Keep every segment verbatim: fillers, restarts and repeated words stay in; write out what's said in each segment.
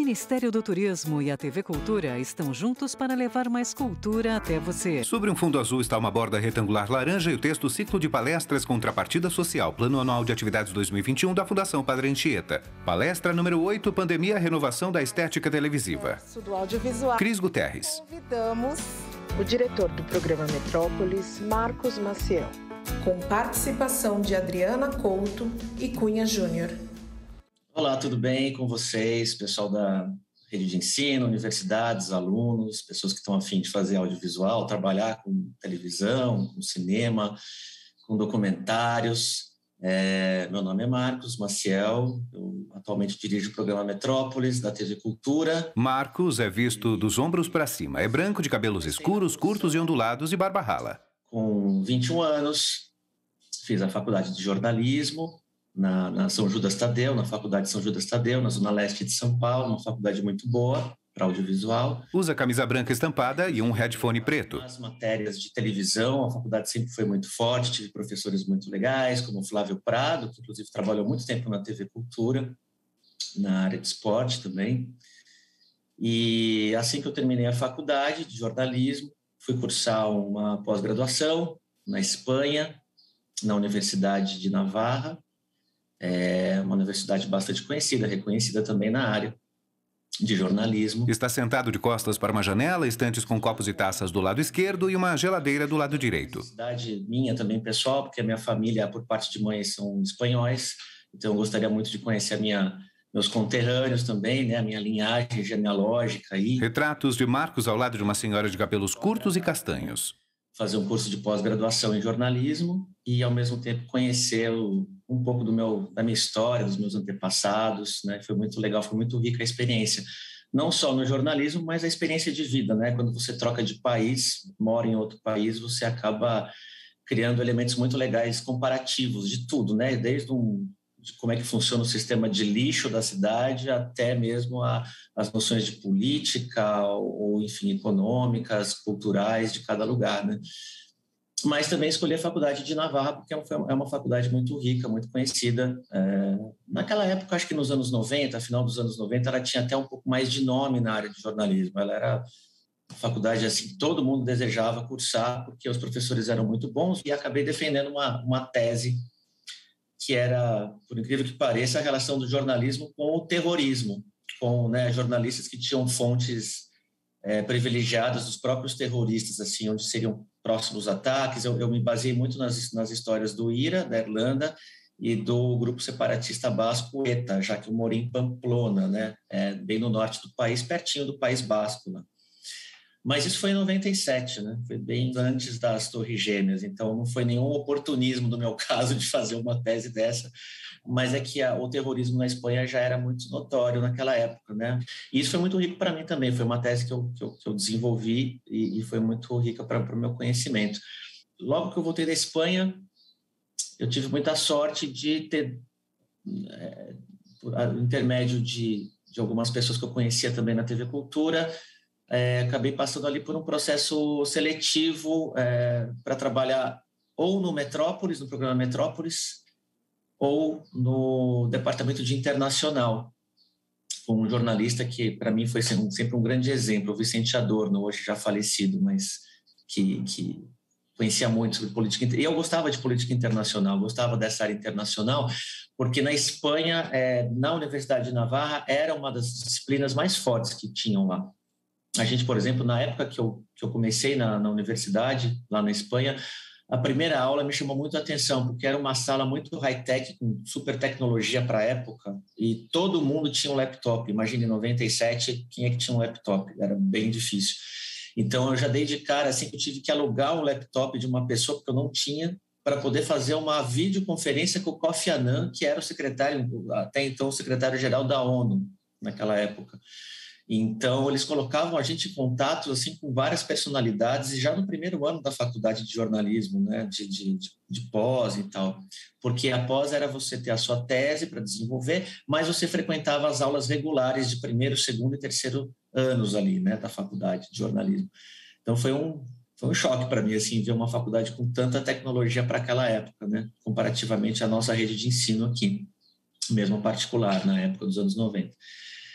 Ministério do Turismo e a T V Cultura estão juntos para levar mais cultura até você. Sobre um fundo azul está uma borda retangular laranja e o texto Ciclo de Palestras Contrapartida Social, Plano Anual de Atividades dois mil e vinte e um da Fundação Padre Anchieta. Palestra número oito, Pandemia, Renovação da Estética Televisiva. Do audiovisual. Cris Guterres. Convidamos o diretor do programa Metrópolis, Marcos Maciel. Com participação de Adriana Couto e Cunha Júnior. Olá, tudo bem com vocês, pessoal da rede de ensino, universidades, alunos, pessoas que estão a fim de fazer audiovisual, trabalhar com televisão, com cinema, com documentários. É, meu nome é Marcos Maciel, eu atualmente dirijo o programa Metrópolis, da T V Cultura. Marcos é visto dos ombros para cima, é branco, de cabelos escuros, curtos e ondulados e barba rala. Com vinte e um anos, fiz a faculdade de jornalismo, Na, na São Judas Tadeu, na Faculdade de São Judas Tadeu, na Zona Leste de São Paulo, uma faculdade muito boa para audiovisual. Usa camisa branca estampada e um headphone preto. Nas matérias de televisão, a faculdade sempre foi muito forte, tive professores muito legais, como o Flávio Prado, que inclusive trabalhou muito tempo na T V Cultura, na área de esporte também. E assim que eu terminei a faculdade de jornalismo, fui cursar uma pós-graduação na Espanha, na Universidade de Navarra. É uma universidade bastante conhecida, reconhecida também na área de jornalismo. Está sentado de costas para uma janela, estantes com copos e taças do lado esquerdo e uma geladeira do lado direito. Cidade minha também, pessoal, porque a minha família, por parte de mãe, são espanhóis, então eu gostaria muito de conhecer a minha, meus conterrâneos também, né, a minha linhagem genealógica aí. Retratos de Marcos ao lado de uma senhora de cabelos curtos e castanhos. Fazer um curso de pós-graduação em jornalismo e, ao mesmo tempo, conhecer o, um pouco do meu, da minha história, dos meus antepassados, né? Foi muito legal, foi muito rica a experiência. Não só no jornalismo, mas a experiência de vida, né? Quando você troca de país, mora em outro país, você acaba criando elementos muito legais comparativos de tudo, né? Desde um, de como é que funciona o sistema de lixo da cidade até mesmo a, as noções de política ou, enfim, econômicas, culturais de cada lugar, né? Mas também escolhi a faculdade de Navarra porque é uma faculdade muito rica, muito conhecida. É, naquela época, acho que nos anos noventa, final dos anos noventa, ela tinha até um pouco mais de nome na área de jornalismo. Ela era uma faculdade assim, que todo mundo desejava cursar porque os professores eram muito bons e acabei defendendo uma, uma tese que era, por incrível que pareça, a relação do jornalismo com o terrorismo, com, né, jornalistas que tinham fontes é, privilegiadas dos próprios terroristas, assim, onde seriam próximos ataques. Eu, eu me baseei muito nas, nas histórias do IRA, da Irlanda, e do grupo separatista basco ETA, já que eu morei em Pamplona, né, é, bem no norte do país, pertinho do País Basco, né. Mas isso foi em noventa e sete, né? Foi bem antes das Torres Gêmeas, então não foi nenhum oportunismo no meu caso de fazer uma tese dessa, mas é que a, o terrorismo na Espanha já era muito notório naquela época, né? E isso foi muito rico para mim também, foi uma tese que eu, que eu, que eu desenvolvi e, e foi muito rica para o meu conhecimento. Logo que eu voltei da Espanha, eu tive muita sorte de ter, é, por intermédio de, de algumas pessoas que eu conhecia também na T V Cultura, É, acabei passando ali por um processo seletivo é, para trabalhar ou no Metrópolis, no programa Metrópolis, ou no departamento de internacional, com um jornalista que, para mim, foi sempre um grande exemplo, o Vicente Adorno, hoje já falecido, mas que, que conhecia muito sobre política. E eu gostava de política internacional, gostava dessa área internacional, porque na Espanha, é, na Universidade de Navarra, era uma das disciplinas mais fortes que tinham lá. A gente, por exemplo, na época que eu, que eu comecei na, na universidade, lá na Espanha, a primeira aula me chamou muito a atenção, porque era uma sala muito high-tech, com super tecnologia para a época, e todo mundo tinha um laptop. Imagina, em noventa e sete, quem é que tinha um laptop? Era bem difícil. Então, eu já dei de cara, assim, que eu tive que alugar um laptop de uma pessoa, porque eu não tinha, para poder fazer uma videoconferência com o Kofi Annan, que era o secretário, até então, o secretário-geral da ONU, naquela época. Então, eles colocavam a gente em contato assim, com várias personalidades, e já no primeiro ano da faculdade de jornalismo, né, de, de, de pós e tal, porque a pós era você ter a sua tese para desenvolver, mas você frequentava as aulas regulares de primeiro, segundo e terceiro anos ali, né, da faculdade de jornalismo. Então, foi um, foi um choque para mim, assim, ver uma faculdade com tanta tecnologia para aquela época, né, comparativamente à nossa rede de ensino aqui, mesmo particular, na época dos anos noventa.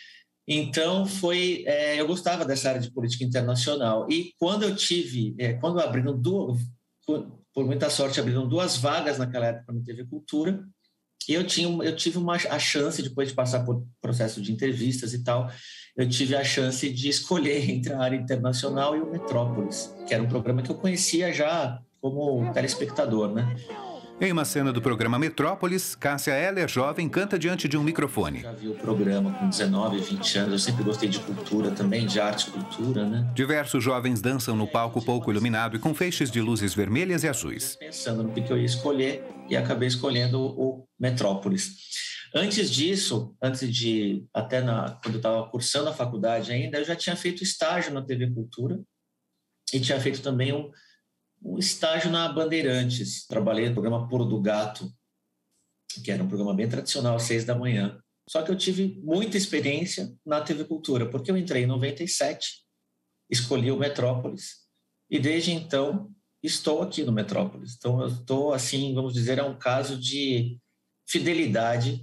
Então, foi, é, eu gostava dessa área de política internacional. E quando eu tive, é, quando abriram duas, por muita sorte, abriram duas vagas naquela época no T V Cultura, e eu, tinha, eu tive uma, a chance, depois de passar por processo de entrevistas e tal, eu tive a chance de escolher entre a área internacional e o Metrópolis, que era um programa que eu conhecia já como telespectador, né? Em uma cena do programa Metrópolis, Cássia Eller, jovem, canta diante de um microfone. Eu já vi o programa com dezenove, vinte anos, eu sempre gostei de cultura também, de arte e cultura, né? Diversos jovens dançam no palco pouco iluminado e com feixes de luzes vermelhas e azuis. Pensando no que eu ia escolher e acabei escolhendo o Metrópolis. Antes disso, antes de, até na, quando eu estava cursando a faculdade ainda, eu já tinha feito estágio na T V Cultura e tinha feito também um um estágio na Bandeirantes. Trabalhei no programa Puro do Gato, que era um programa bem tradicional, às seis da manhã. Só que eu tive muita experiência na T V Cultura, porque eu entrei em noventa e sete, escolhi o Metrópolis, e desde então estou aqui no Metrópolis. Então eu estou, assim, vamos dizer, é um caso de fidelidade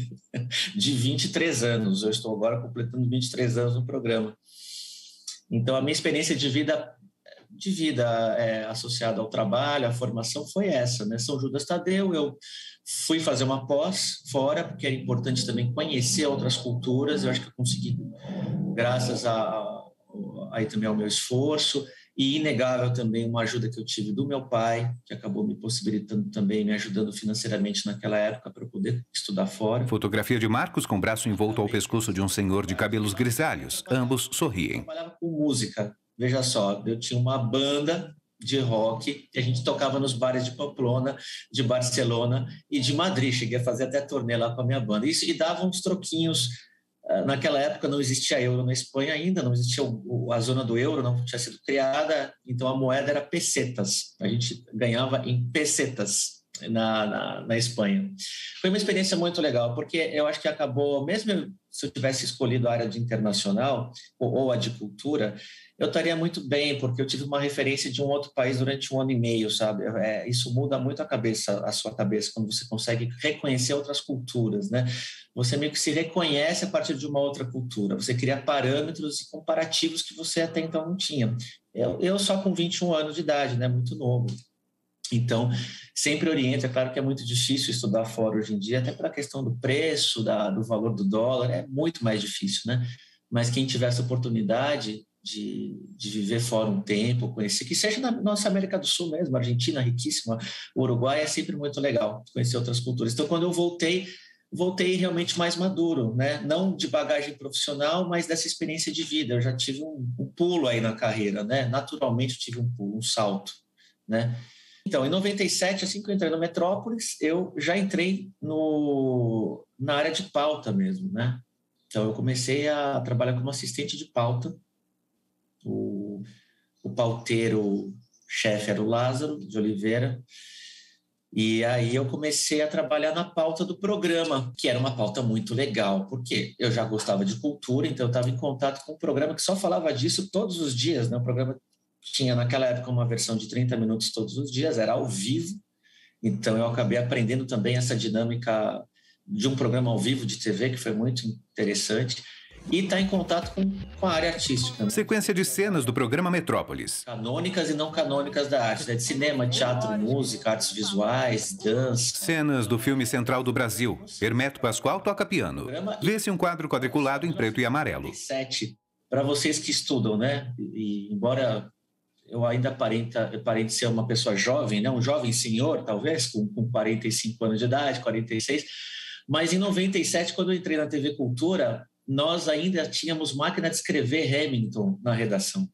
de vinte e três anos. Eu estou agora completando vinte e três anos no programa. Então a minha experiência de vida de vida é, associada ao trabalho, à formação, foi essa, né? São Judas Tadeu, eu fui fazer uma pós fora, porque era importante também conhecer outras culturas, eu acho que eu consegui, graças a, a, aí também ao meu esforço, e inegável também uma ajuda que eu tive do meu pai, que acabou me possibilitando também, me ajudando financeiramente naquela época para poder estudar fora. Fotografia de Marcos com o braço envolto ao pescoço de um senhor de cabelos grisalhos. Ambos sorriem. Eu trabalhava com música. Veja só, eu tinha uma banda de rock e a gente tocava nos bares de Pamplona, de Barcelona e de Madrid. Cheguei a fazer até turnê lá com a minha banda. Isso, e dava uns troquinhos. Naquela época não existia euro na Espanha ainda, não existia o, a zona do euro, não tinha sido criada, então a moeda era pesetas. A gente ganhava em pesetas na, na, na Espanha. Foi uma experiência muito legal, porque eu acho que acabou, mesmo se eu tivesse escolhido a área de internacional ou, ou a de cultura, eu estaria muito bem, porque eu tive uma referência de um outro país durante um ano e meio, sabe? É, isso muda muito a cabeça, a sua cabeça, quando você consegue reconhecer outras culturas, né? Você meio que se reconhece a partir de uma outra cultura. Você cria parâmetros e comparativos que você até então não tinha. Eu, eu só com vinte e um anos de idade, né? Muito novo. Então, sempre oriento. É claro que é muito difícil estudar fora hoje em dia, até pela questão do preço, da, do valor do dólar, é muito mais difícil, né? Mas quem tiver essa oportunidade de, de viver fora um tempo, conhecer, que seja na nossa América do Sul mesmo, Argentina riquíssima, o Uruguai, é sempre muito legal conhecer outras culturas. Então, quando eu voltei, voltei realmente mais maduro, né? Não de bagagem profissional, mas dessa experiência de vida. Eu já tive um, um pulo aí na carreira, né? Naturalmente eu tive um pulo, um salto, né? Então, em noventa e sete, assim que eu entrei no Metrópolis, eu já entrei no, na área de pauta mesmo, né? Então, eu comecei a trabalhar como assistente de pauta. O, o pauteiro-chefe era o Lázaro de Oliveira. E aí eu comecei a trabalhar na pauta do programa, que era uma pauta muito legal, porque eu já gostava de cultura, então eu estava em contato com um programa que só falava disso todos os dias, né? O programa tinha, naquela época, uma versão de trinta minutos todos os dias, era ao vivo. Então eu acabei aprendendo também essa dinâmica de um programa ao vivo de T V, que foi muito interessante. E está em contato com, com a área artística. Né? Sequência de cenas do programa Metrópolis. Canônicas e não canônicas da arte, né? De cinema, teatro, música, artes visuais, dança. Cenas do filme Central do Brasil. Hermeto Pascoal toca piano. Vê-se um quadro quadriculado em preto e amarelo. Para vocês que estudam, né? E, embora eu ainda aparente, aparente ser uma pessoa jovem, né? Um jovem senhor, talvez, com, com quarenta e cinco anos de idade, quarenta e seis. Mas em noventa e sete, quando eu entrei na T V Cultura, nós ainda tínhamos máquina de escrever Hamilton na redação.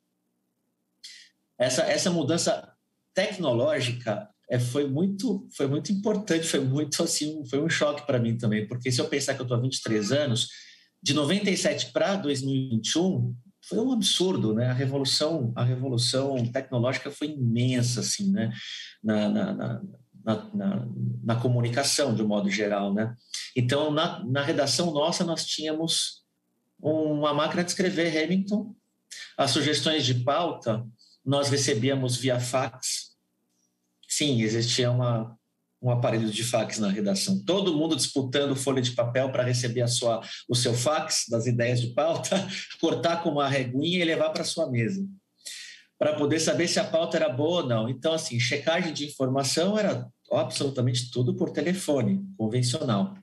Essa, essa mudança tecnológica é, foi, muito, foi muito importante, foi, muito, assim, foi um choque para mim também, porque se eu pensar que eu estou há vinte e três anos, de noventa e sete para dois mil e vinte e um, foi um absurdo, né? A revolução, a revolução tecnológica foi imensa, assim, né? na, na, na Na, na, na comunicação, de um modo geral, né? Então, na, na redação nossa, nós tínhamos uma máquina de escrever Hamilton. As sugestões de pauta, nós recebíamos via fax. Sim, existia uma, um aparelho de fax na redação. Todo mundo disputando folha de papel para receber a sua, o seu fax das ideias de pauta, cortar com uma reguinha e levar para a sua mesa, para poder saber se a pauta era boa ou não. Então, assim, checagem de informação era absolutamente tudo por telefone, convencional.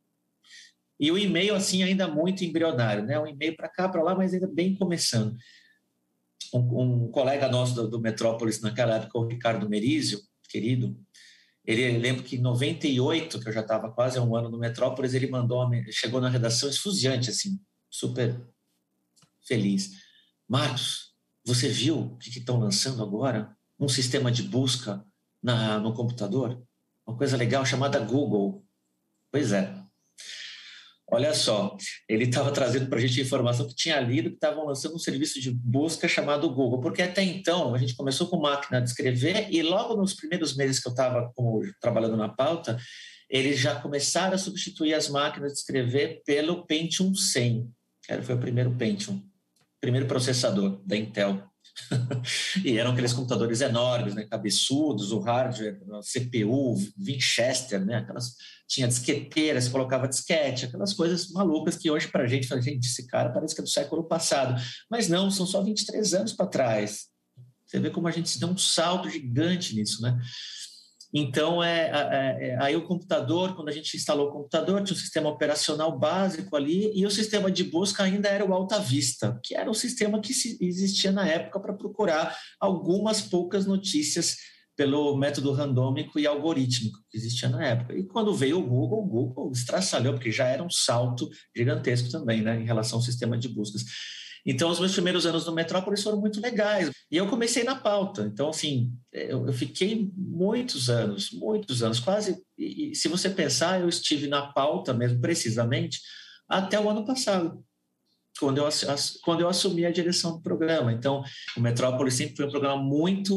E o e-mail, assim, ainda muito embrionário, né? Um e-mail para cá, para lá, mas ainda bem começando. Um, um colega nosso do, do Metrópolis naquela época, o Ricardo Merizio, querido, ele, lembro que em noventa e oito, que eu já estava quase há um ano no Metrópolis, ele mandou, uma, chegou na redação esfuziante, assim, super feliz. Marcos, você viu o que estão lançando agora? Um sistema de busca na, no computador? Uma coisa legal chamada Google. Pois é. Olha só, ele estava trazendo para a gente a informação que tinha lido que estavam lançando um serviço de busca chamado Google, porque até então a gente começou com máquina de escrever e logo nos primeiros meses que eu estava trabalhando na pauta, eles já começaram a substituir as máquinas de escrever pelo Pentium cem, que foi o primeiro Pentium, primeiro processador da Intel. E eram aqueles computadores enormes, né, cabeçudos, o hardware, a C P U, Winchester, né, aquelas, tinha disqueteira, você colocava disquete, aquelas coisas malucas que hoje para a gente, gente, esse cara parece que é do século passado, mas não, são só vinte e três anos para trás. Você vê como a gente se deu um salto gigante nisso, né? Então, é, é, é, aí o computador, quando a gente instalou o computador, tinha um sistema operacional básico ali e o sistema de busca ainda era o Alta Vista, que era o sistema que se, existia na época para procurar algumas poucas notícias pelo método randômico e algorítmico que existia na época. E quando veio o Google, o Google estraçalhou, porque já era um salto gigantesco também, né, em relação ao sistema de buscas. Então, os meus primeiros anos no Metrópolis foram muito legais. E eu comecei na pauta. Então, assim, eu, eu fiquei muitos anos, muitos anos, quase... E, e se você pensar, eu estive na pauta mesmo, precisamente, até o ano passado, quando eu, quando eu assumi a direção do programa. Então, o Metrópolis sempre foi um programa muito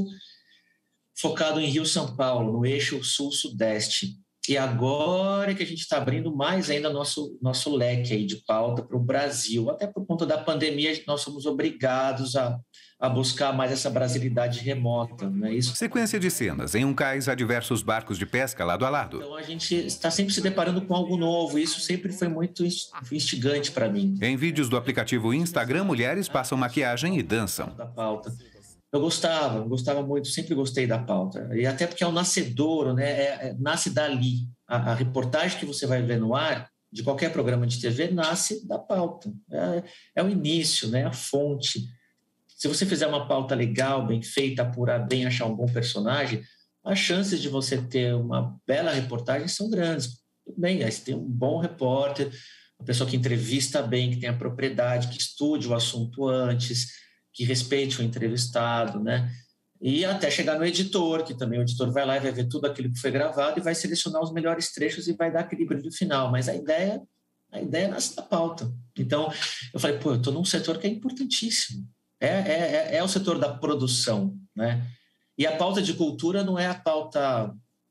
focado em Rio-São Paulo, no eixo sul-sudeste. E agora que a gente está abrindo mais ainda nosso, nosso leque aí de pauta para o Brasil, até por conta da pandemia, nós somos obrigados a, a buscar mais essa brasilidade remota, não é isso? Sequência de cenas. Em um cais há diversos barcos de pesca lado a lado. Então a gente está sempre se deparando com algo novo, e isso sempre foi muito instigante para mim. Em vídeos do aplicativo Instagram, mulheres passam maquiagem e dançam. Da pauta. Eu gostava, eu gostava muito, sempre gostei da pauta. E até porque é o nascedouro, né? É, é, nasce dali. A, a reportagem que você vai ver no ar, de qualquer programa de T V, nasce da pauta. É, é o início, né? A fonte. Se você fizer uma pauta legal, bem feita, apurar bem, achar um bom personagem, as chances de você ter uma bela reportagem são grandes. Tudo bem, aí você tem um bom repórter, uma pessoa que entrevista bem, que tenha propriedade, que estude o assunto antes, que respeite o entrevistado, né? E até chegar no editor, que também o editor vai lá e vai ver tudo aquilo que foi gravado e vai selecionar os melhores trechos e vai dar aquele brilho final. Mas a ideia, a ideia nasce da pauta. Então, eu falei, pô, eu estou num setor que é importantíssimo. É, é, é o setor da produção, né? E a pauta de cultura não é a pauta...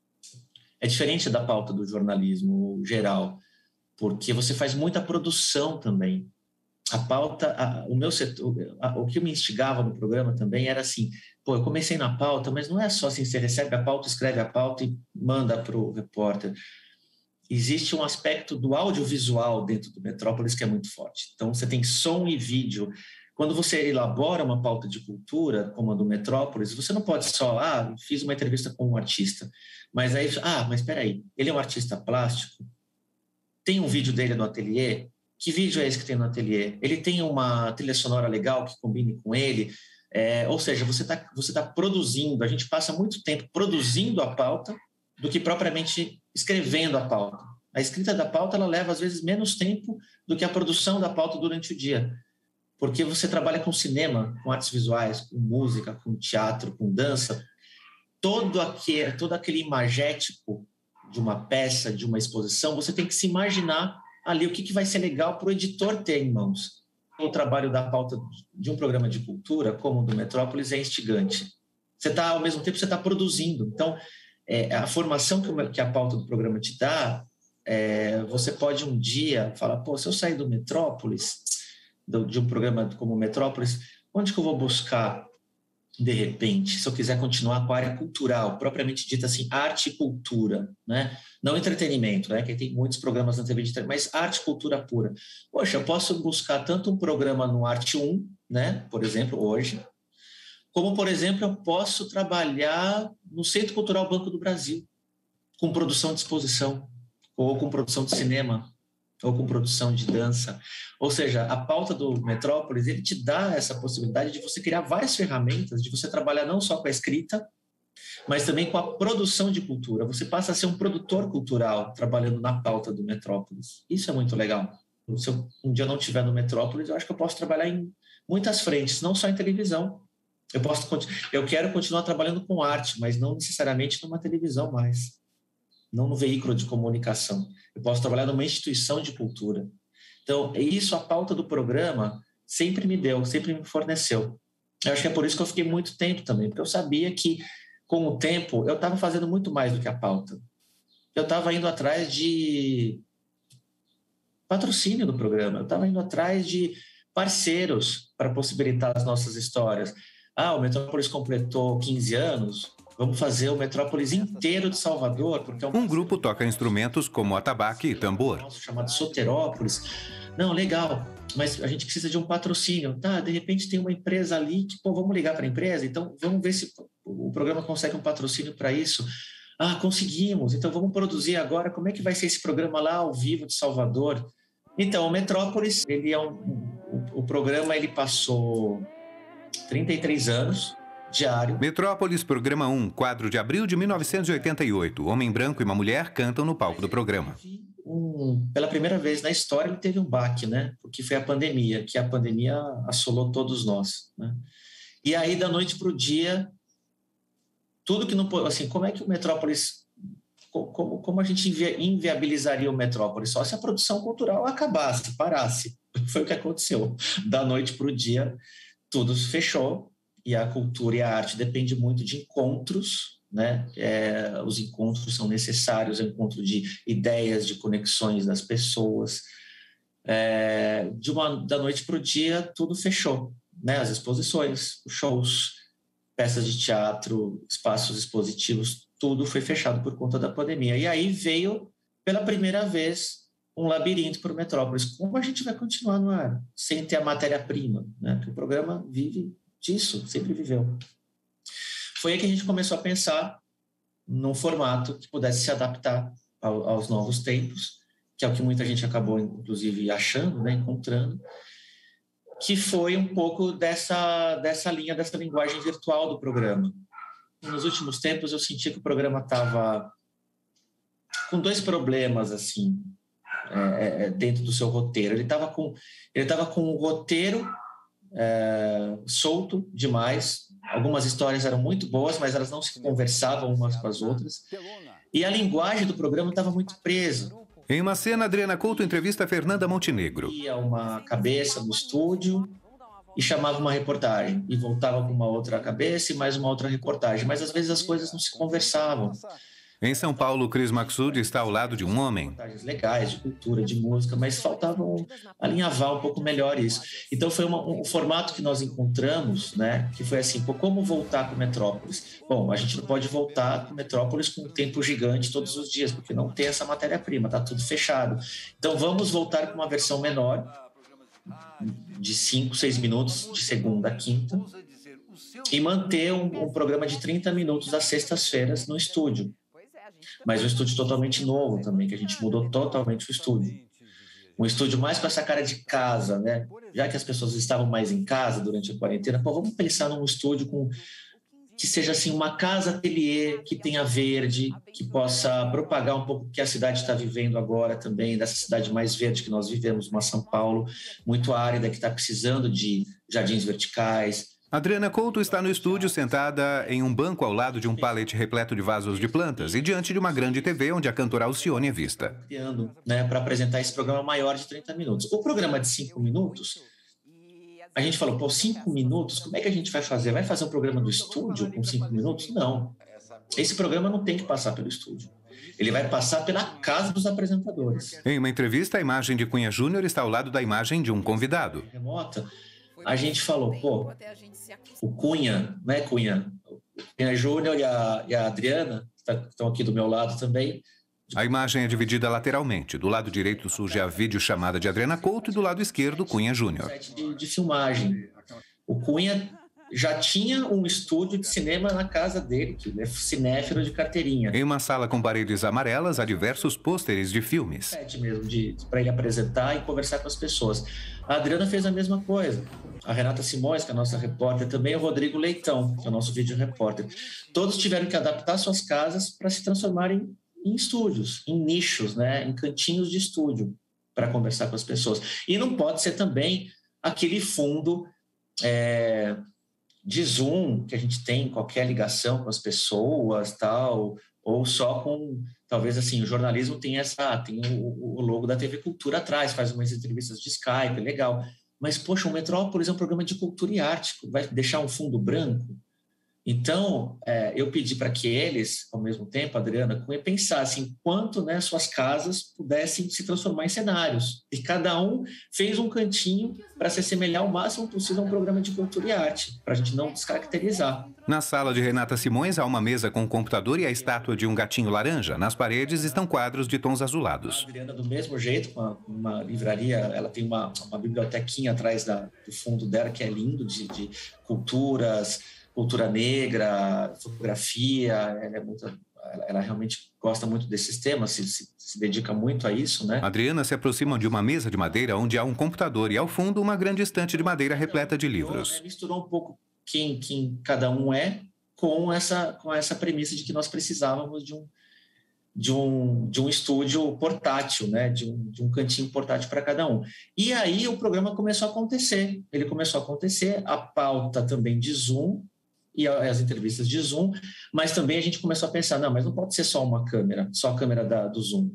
É diferente da pauta do jornalismo geral, porque você faz muita produção também. A pauta, a, o meu setor, a, o que me instigava no programa também era assim, pô, eu comecei na pauta, mas não é só assim, você recebe a pauta, escreve a pauta e manda para o repórter. Existe um aspecto do audiovisual dentro do Metrópolis que é muito forte. Então, você tem som e vídeo. Quando você elabora uma pauta de cultura, como a do Metrópolis, você não pode só, ah, fiz uma entrevista com um artista, mas aí, ah, mas espera aí, ele é um artista plástico? Tem um vídeo dele no ateliê? Que vídeo é esse que tem no ateliê? Ele tem uma trilha sonora legal que combine com ele? É, ou seja, você está você tá produzindo, a gente passa muito tempo produzindo a pauta do que propriamente escrevendo a pauta. A escrita da pauta, ela leva, às vezes, menos tempo do que a produção da pauta durante o dia. Porque você trabalha com cinema, com artes visuais, com música, com teatro, com dança. Todo aquele, todo aquele imagético de uma peça, de uma exposição, você tem que se imaginar ali o que, que vai ser legal para o editor ter em mãos. O trabalho da pauta de um programa de cultura, como o do Metrópolis, é instigante. Você está, ao mesmo tempo, você está produzindo. Então, é, a formação que, o, que a pauta do programa te dá, é, você pode um dia falar, pô, se eu sair do Metrópolis, do, de um programa como o Metrópolis, onde que eu vou buscar de repente, se eu quiser continuar com a área cultural, propriamente dita assim, arte e cultura, né? Não entretenimento, né? Que tem muitos programas na T V de entretenimento, mas arte e cultura pura. Poxa, eu posso buscar tanto um programa no Arte um, né? Por exemplo, hoje, como, por exemplo, eu posso trabalhar no Centro Cultural Banco do Brasil, com produção de exposição, ou com produção de cinema, ou com produção de dança. Ou seja, a pauta do Metrópolis, ele te dá essa possibilidade de você criar várias ferramentas, de você trabalhar não só com a escrita, mas também com a produção de cultura. Você passa a ser um produtor cultural trabalhando na pauta do Metrópolis. Isso é muito legal. Se eu um dia não estiver no Metrópolis, eu acho que eu posso trabalhar em muitas frentes, não só em televisão. Eu, posso, eu quero continuar trabalhando com arte, mas não necessariamente numa televisão mais, não no veículo de comunicação. Eu posso trabalhar numa instituição de cultura. Então, isso, a pauta do programa sempre me deu, sempre me forneceu. Eu acho que é por isso que eu fiquei muito tempo também, porque eu sabia que, com o tempo, eu estava fazendo muito mais do que a pauta. Eu estava indo atrás de patrocínio do programa, eu estava indo atrás de parceiros para possibilitar as nossas histórias. Ah, o Metrópolis completou quinze anos, vamos fazer o Metrópolis inteiro de Salvador. Porque é um... um grupo toca instrumentos como atabaque e tambor. Nosso chamado Soterópolis. Não, legal, mas a gente precisa de um patrocínio. Tá, de repente tem uma empresa ali que, pô, vamos ligar para a empresa, então vamos ver se o programa consegue um patrocínio para isso. Ah, conseguimos, então vamos produzir agora. Como é que vai ser esse programa lá ao vivo de Salvador? Então, o Metrópolis, ele é um, um, o programa ele passou trinta e três anos, diário. Metrópolis, programa um, quadro de abril de mil novecentos e oitenta e oito. Homem branco e uma mulher cantam no palco do programa. Um, pela primeira vez na história ele teve um baque, né? Porque foi a pandemia, que a pandemia assolou todos nós, né? E aí, da noite para o dia, tudo que não... Assim, como é que o Metrópolis... Como, como a gente invi, inviabilizaria o Metrópolis? Só se a produção cultural acabasse, parasse. Foi o que aconteceu. Da noite para o dia, tudo fechou. E a cultura e a arte dependem muito de encontros, né? É, os encontros são necessários, o encontro de ideias, de conexões das pessoas. É, de uma, da noite para o dia, tudo fechou, né? As exposições, os shows, peças de teatro, espaços expositivos, tudo foi fechado por conta da pandemia. E aí veio, pela primeira vez, um labirinto para o Metrópolis. Como a gente vai continuar no ar, sem ter a matéria-prima, né? Porque o programa vive disso, sempre viveu. Foi aí que a gente começou a pensar num formato que pudesse se adaptar ao, aos novos tempos, que é o que muita gente acabou, inclusive, achando, né, encontrando, que foi um pouco dessa, dessa linha, dessa linguagem virtual do programa. Nos últimos tempos, eu senti que o programa estava com dois problemas, assim, é, dentro do seu roteiro. Ele estava com, ele estava com um roteiro É, solto demais. Algumas histórias eram muito boas, mas elas não se conversavam umas com as outras. E a linguagem do programa estava muito presa. Em uma cena, Adriana Couto entrevista Fernanda Montenegro. Ia uma cabeça no estúdio e chamava uma reportagem. E voltava com uma outra cabeça e mais uma outra reportagem. Mas às vezes as coisas não se conversavam. Em São Paulo, Cris Maxud está ao lado de um homem. Reportagens legais, de cultura, de música, mas faltava um, alinhavar um pouco melhor isso. Então foi uma, um formato que nós encontramos, né, que foi assim, pô, como voltar com o Metrópolis? Bom, a gente não pode voltar com o Metrópolis com um tempo gigante todos os dias, porque não tem essa matéria-prima, está tudo fechado. Então vamos voltar com uma versão menor, de cinco, seis minutos, de segunda a quinta, e manter um, um programa de trinta minutos às sextas-feiras no estúdio. Mas um estúdio totalmente novo também, que a gente mudou totalmente o estúdio. Um estúdio mais com essa cara de casa, né? Já que as pessoas estavam mais em casa durante a quarentena, pô, vamos pensar num estúdio com, que seja assim uma casa ateliê, que tenha verde, que possa propagar um pouco o que a cidade está vivendo agora também, dessa cidade mais verde que nós vivemos, uma São Paulo muito árida, que está precisando de jardins verticais. Adriana Couto está no estúdio sentada em um banco ao lado de um pallet repleto de vasos de plantas e diante de uma grande T V onde a cantora Alcione é vista. Criando, né, para apresentar esse programa maior de trinta minutos. O programa de cinco minutos, a gente falou, pô, cinco minutos, como é que a gente vai fazer? Vai fazer um programa do estúdio com cinco minutos? Não. Esse programa não tem que passar pelo estúdio. Ele vai passar pela casa dos apresentadores. Em uma entrevista, a imagem de Cunha Júnior está ao lado da imagem de um convidado. Remota. a gente falou, pô, o Cunha, né, Cunha? O Cunha Júnior e a, e a Adriana, que estão aqui do meu lado também. A imagem é dividida lateralmente. Do lado direito surge a videochamada de Adriana Couto e do lado esquerdo, Cunha Júnior. De, de filmagem. O Cunha já tinha um estúdio de cinema na casa dele, que ele é cinéfilo de carteirinha. Em uma sala com paredes amarelas, há diversos pôsteres de filmes. mesmo, de, para ele apresentar e conversar com as pessoas. A Adriana fez a mesma coisa. A Renata Simões, que é a nossa repórter, também o Rodrigo Leitão, que é o nosso vídeo repórter. Todos tiveram que adaptar suas casas para se transformarem em estúdios, em nichos, né, em cantinhos de estúdio, para conversar com as pessoas. E não pode ser também aquele fundo é, de Zoom que a gente tem em qualquer ligação com as pessoas, tal, ou só com, talvez assim, o jornalismo tem essa, tem o, o logo da T V Cultura atrás, faz umas entrevistas de Skype, legal. Mas, poxa, o Metrópolis é um programa de cultura e arte, vai deixar um fundo branco? Então, é, eu pedi para que eles, ao mesmo tempo, Adriana, Cunha, pensassem quanto, né, suas casas pudessem se transformar em cenários. E cada um fez um cantinho para se assemelhar ao máximo possível a um programa de cultura e arte, para a gente não descaracterizar. Na sala de Renata Simões, há uma mesa com um computador e a estátua de um gatinho laranja. Nas paredes estão quadros de tons azulados. A Adriana, do mesmo jeito, com uma, uma livraria, ela tem uma, uma bibliotequinha atrás da, do fundo dela, que é lindo, de, de culturas... cultura negra, fotografia, ela, é muito, ela realmente gosta muito desses temas, se, se, se dedica muito a isso, né? Adriana se aproxima de uma mesa de madeira onde há um computador e, ao fundo, uma grande estante de madeira repleta de livros. Misturou um pouco quem, quem cada um é com essa, com essa premissa de que nós precisávamos de um, de um, de um estúdio portátil, né? de, um, de um cantinho portátil para cada um. E aí o programa começou a acontecer, ele começou a acontecer, a pauta também de Zoom, e as entrevistas de Zoom, mas também a gente começou a pensar, não, mas não pode ser só uma câmera, só a câmera da, do Zoom.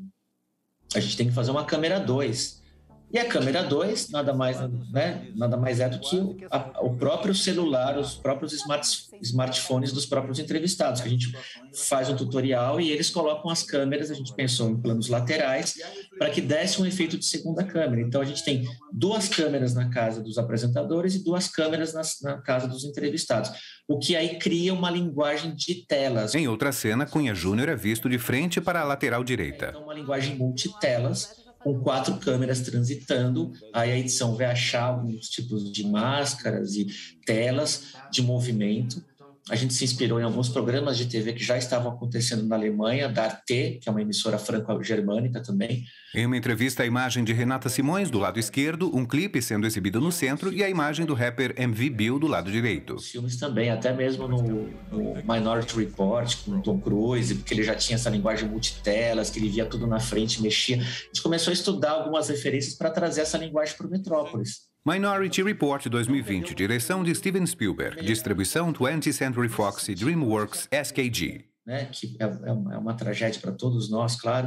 A gente tem que fazer uma câmera dois. E a câmera dois nada mais, né, nada mais é do que o, a, o próprio celular, os próprios smart, smartphones dos próprios entrevistados, que a gente faz um tutorial e eles colocam as câmeras, a gente pensou em planos laterais, para que desse um efeito de segunda câmera. Então, a gente tem duas câmeras na casa dos apresentadores e duas câmeras na, na casa dos entrevistados, o que aí cria uma linguagem de telas. Em outra cena, Cunha Júnior é visto de frente para a lateral direita. Então, uma linguagem multitelas, com quatro câmeras transitando, aí a edição vai achar alguns tipos de máscaras e telas de movimento. A gente se inspirou em alguns programas de T V que já estavam acontecendo na Alemanha, da Arte, que é uma emissora franco-germânica também. Em uma entrevista, a imagem de Renata Simões, do lado esquerdo, um clipe sendo exibido no centro e a imagem do rapper M V Bill, do lado direito. Os filmes também, até mesmo no, no Minority Report, com o Tom Cruise, porque ele já tinha essa linguagem multitelas, que ele via tudo na frente, mexia. A gente começou a estudar algumas referências para trazer essa linguagem para o Metrópolis. Minority Report dois mil e vinte, direção de Steven Spielberg, distribuição twentieth Century Fox e DreamWorks S K G. Né, que é, é, uma, é uma tragédia para todos nós, claro,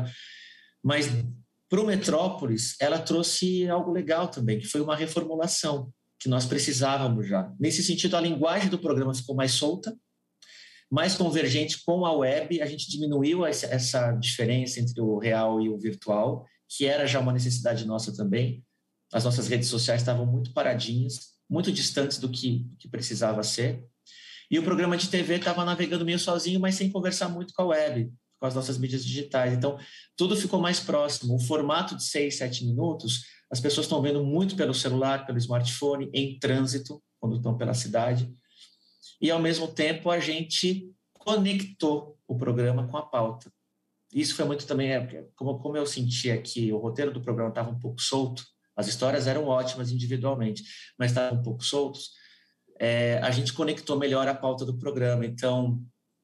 mas para o Metrópolis ela trouxe algo legal também, que foi uma reformulação que nós precisávamos já. Nesse sentido, a linguagem do programa ficou mais solta, mais convergente com a web, a gente diminuiu essa, essa diferença entre o real e o virtual, que era já uma necessidade nossa também. As nossas redes sociais estavam muito paradinhas, muito distantes do que, do que precisava ser. E o programa de T V estava navegando meio sozinho, mas sem conversar muito com a web, com as nossas mídias digitais. Então, tudo ficou mais próximo. O formato de seis, sete minutos, as pessoas estão vendo muito pelo celular, pelo smartphone, em trânsito, quando estão pela cidade. E, ao mesmo tempo, a gente conectou o programa com a pauta. Isso foi muito também, como, como eu sentia que o roteiro do programa estava um pouco solto, as histórias eram ótimas individualmente, mas estavam um pouco soltos, é, a gente conectou melhor a pauta do programa. Então,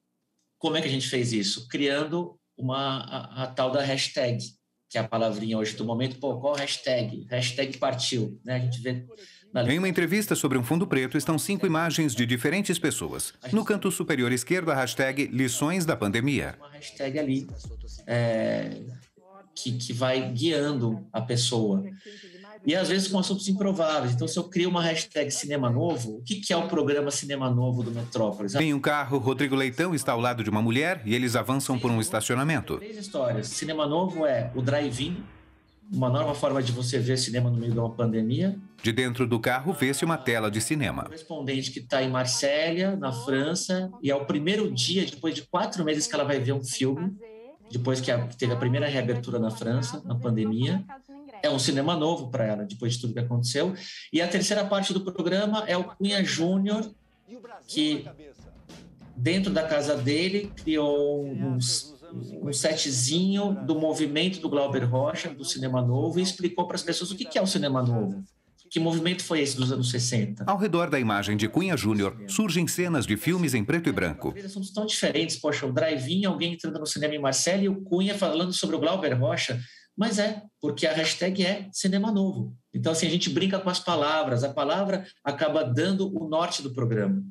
como é que a gente fez isso? Criando uma, a, a tal da hashtag, que é a palavrinha hoje do momento. Pô, qual hashtag? Hashtag partiu, né? A gente vê... Na... Em uma entrevista sobre um fundo preto estão cinco imagens de diferentes pessoas. No canto superior esquerdo, a hashtag Lições da Pandemia. Uma hashtag ali é, que, que vai guiando a pessoa. E às vezes com assuntos improváveis. Então, se eu crio uma hashtag Cinema Novo, o que, que é o programa Cinema Novo do Metrópolis? Em um carro, Rodrigo Leitão está ao lado de uma mulher e eles avançam por um estacionamento. Três histórias. Cinema Novo é o drive-in, uma nova forma de você ver cinema no meio de uma pandemia. De dentro do carro, vê-se uma tela de cinema. Correspondente que está em Marsella, na França, e é o primeiro dia, depois de quatro meses, que ela vai ver um filme, depois que a, teve a primeira reabertura na França, na pandemia. É um cinema novo para ela, depois de tudo que aconteceu. E a terceira parte do programa é o Cunha Júnior, que dentro da casa dele criou um, um setzinho do movimento do Glauber Rocha, do cinema novo, e explicou para as pessoas o que é o cinema novo. Que movimento foi esse dos anos sessenta? Ao redor da imagem de Cunha Júnior, surgem cenas de filmes em preto e branco. São tão diferentes. Poxa, o drive-in, alguém entrando no cinema em Marsella e o Cunha falando sobre o Glauber Rocha. Mas é, porque a hashtag é cinema novo. Então, assim, a gente brinca com as palavras. A palavra acaba dando o norte do programa.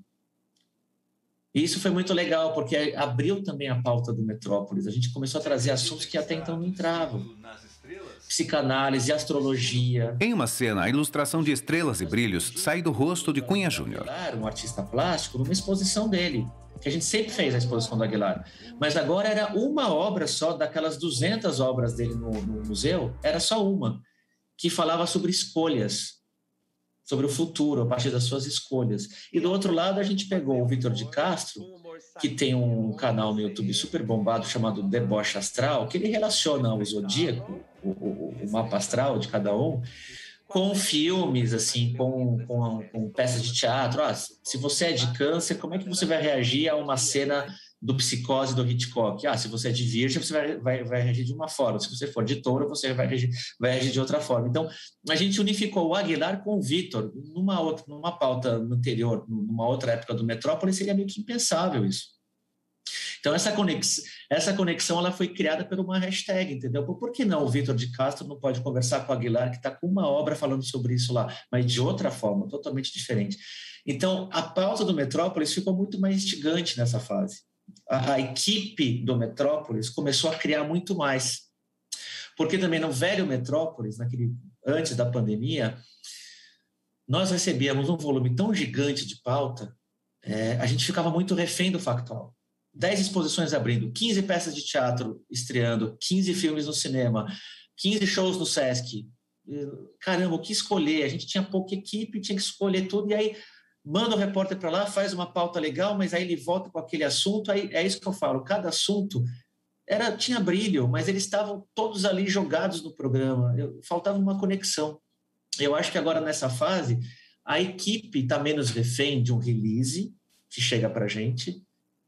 E isso foi muito legal, porque abriu também a pauta do Metrópolis. A gente começou a trazer assuntos que até então não entravam. Psicanálise, astrologia. Em uma cena, a ilustração de estrelas e brilhos sai do rosto de Cunha Júnior. Um artista plástico, numa exposição dele, que a gente sempre fez a exposição do Aguilar. Mas agora era uma obra só, daquelas duzentas obras dele no, no museu, era só uma, que falava sobre escolhas, sobre o futuro, a partir das suas escolhas. E do outro lado, a gente pegou o Vitor de Castro, que tem um canal no YouTube super bombado chamado Deboche Astral, que ele relaciona o zodíaco, o, o, o mapa astral de cada um, com filmes, assim, com, com, com peças de teatro. Ah, se você é de Câncer, como é que você vai reagir a uma cena do Psicose do Hitchcock? Ah, se você é de Virgem, você vai, vai, vai reagir de uma forma. Se você for de Touro, você vai reagir, vai reagir de outra forma. Então, a gente unificou o Aguilar com o Vitor numa, outra, numa pauta anterior, numa outra época do Metrópolis, seria meio que impensável isso. Então, essa conexão, essa conexão ela foi criada por uma hashtag, entendeu? Por que não o Vitor de Castro não pode conversar com o Aguilar, que está com uma obra falando sobre isso lá, mas de outra forma, totalmente diferente. Então, a pauta do Metrópolis ficou muito mais instigante nessa fase. A, a equipe do Metrópolis começou a criar muito mais. Porque também no velho Metrópolis, naquele, antes da pandemia, nós recebíamos um volume tão gigante de pauta, é, a gente ficava muito refém do factual. dez exposições abrindo, quinze peças de teatro estreando, quinze filmes no cinema, quinze shows no Sesc. Caramba, o que escolher? A gente tinha pouca equipe, tinha que escolher tudo, e aí manda o repórter para lá, faz uma pauta legal, mas aí ele volta com aquele assunto, aí é isso que eu falo, cada assunto era, tinha brilho, mas eles estavam todos ali jogados no programa, eu, faltava uma conexão. Eu acho que agora nessa fase, a equipe está menos refém de um release que chega para a gente,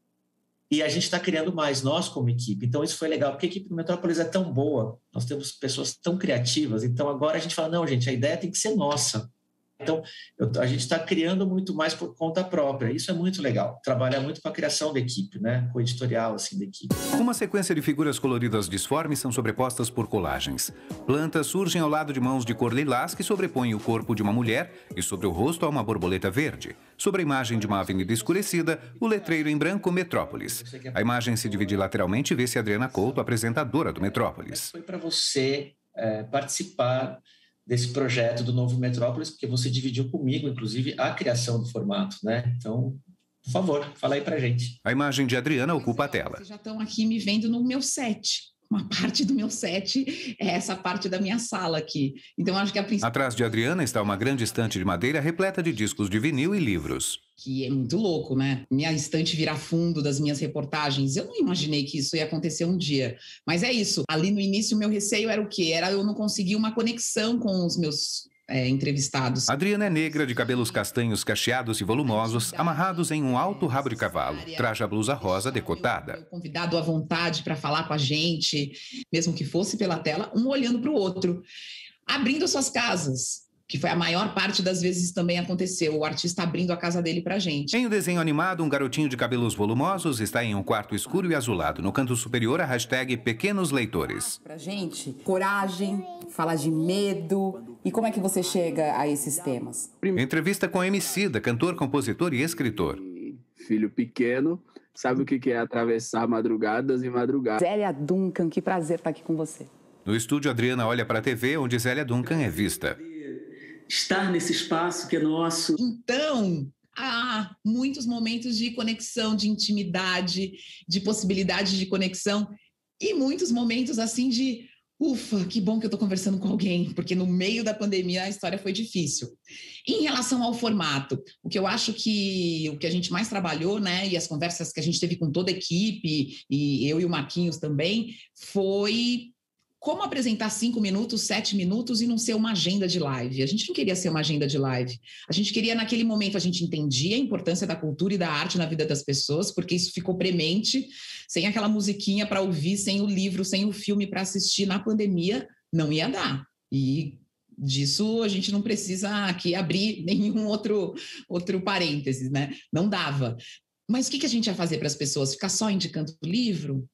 e a gente está criando mais, nós como equipe. Então isso foi legal, porque a equipe do Metrópolis é tão boa, nós temos pessoas tão criativas, então agora a gente fala, não, gente, a ideia tem que ser nossa. Então, eu, a gente está criando muito mais por conta própria. Isso é muito legal. Trabalhar muito com a criação da equipe, né? Com o editorial, assim, da equipe. Uma sequência de figuras coloridas disformes são sobrepostas por colagens. Plantas surgem ao lado de mãos de cor lilás que sobrepõem o corpo de uma mulher e sobre o rosto há uma borboleta verde. Sobre a imagem de uma avenida escurecida, o letreiro em branco Metrópolis. A imagem se divide lateralmente e vê-se Adriana Couto, apresentadora do Metrópolis. Foi para você é, participar desse projeto do novo Metrópolis, porque você dividiu comigo, inclusive, a criação do formato, né? Então, por favor, fala aí pra gente. A imagem de Adriana ocupa a tela. Vocês já estão aqui me vendo no meu set. Uma parte do meu set é essa parte da minha sala aqui. Então, acho que a principal... Atrás de Adriana está uma grande estante de madeira repleta de discos de vinil e livros. Que é muito louco, né? Minha estante virar fundo das minhas reportagens. Eu não imaginei que isso ia acontecer um dia. Mas é isso. Ali no início, o meu receio era o quê? Era eu não conseguir uma conexão com os meus é, entrevistados. Adriana é negra, de cabelos castanhos cacheados e volumosos, amarrados em um alto rabo de cavalo. Traja a blusa rosa decotada. Eu, convidado à vontade para falar com a gente, mesmo que fosse pela tela, um olhando para o outro. Abrindo suas casas, que foi a maior parte das vezes também aconteceu, o artista abrindo a casa dele pra gente. Em um desenho animado, um garotinho de cabelos volumosos está em um quarto escuro e azulado. No canto superior, a hashtag Pequenos Leitores. Pra gente, coragem, falar de medo. E como é que você chega a esses temas? Entrevista com Emicida, cantor, compositor e escritor. Filho pequeno, sabe o que é atravessar madrugadas e madrugadas. Zélia Duncan, que prazer estar aqui com você. No estúdio, Adriana olha para a T V, onde Zélia Duncan é vista. Estar nesse espaço que é nosso. Então, há muitos momentos de conexão, de intimidade, de possibilidade de conexão e muitos momentos assim de Ufa, que bom que eu estou conversando com alguém, porque no meio da pandemia a história foi difícil. Em relação ao formato, o que eu acho que o que a gente mais trabalhou, né, e as conversas que a gente teve com toda a equipe, e eu e o Marquinhos também, foi como apresentar cinco minutos, sete minutos e não ser uma agenda de live. A gente não queria ser uma agenda de live. A gente queria, naquele momento, a gente entendia a importância da cultura e da arte na vida das pessoas, porque isso ficou premente, sem aquela musiquinha para ouvir, sem o livro, sem o filme para assistir na pandemia, não ia dar. E disso a gente não precisa aqui abrir nenhum outro, outro parênteses, né? Não dava. Mas o que, que a gente ia fazer para as pessoas? Ficar só indicando livro?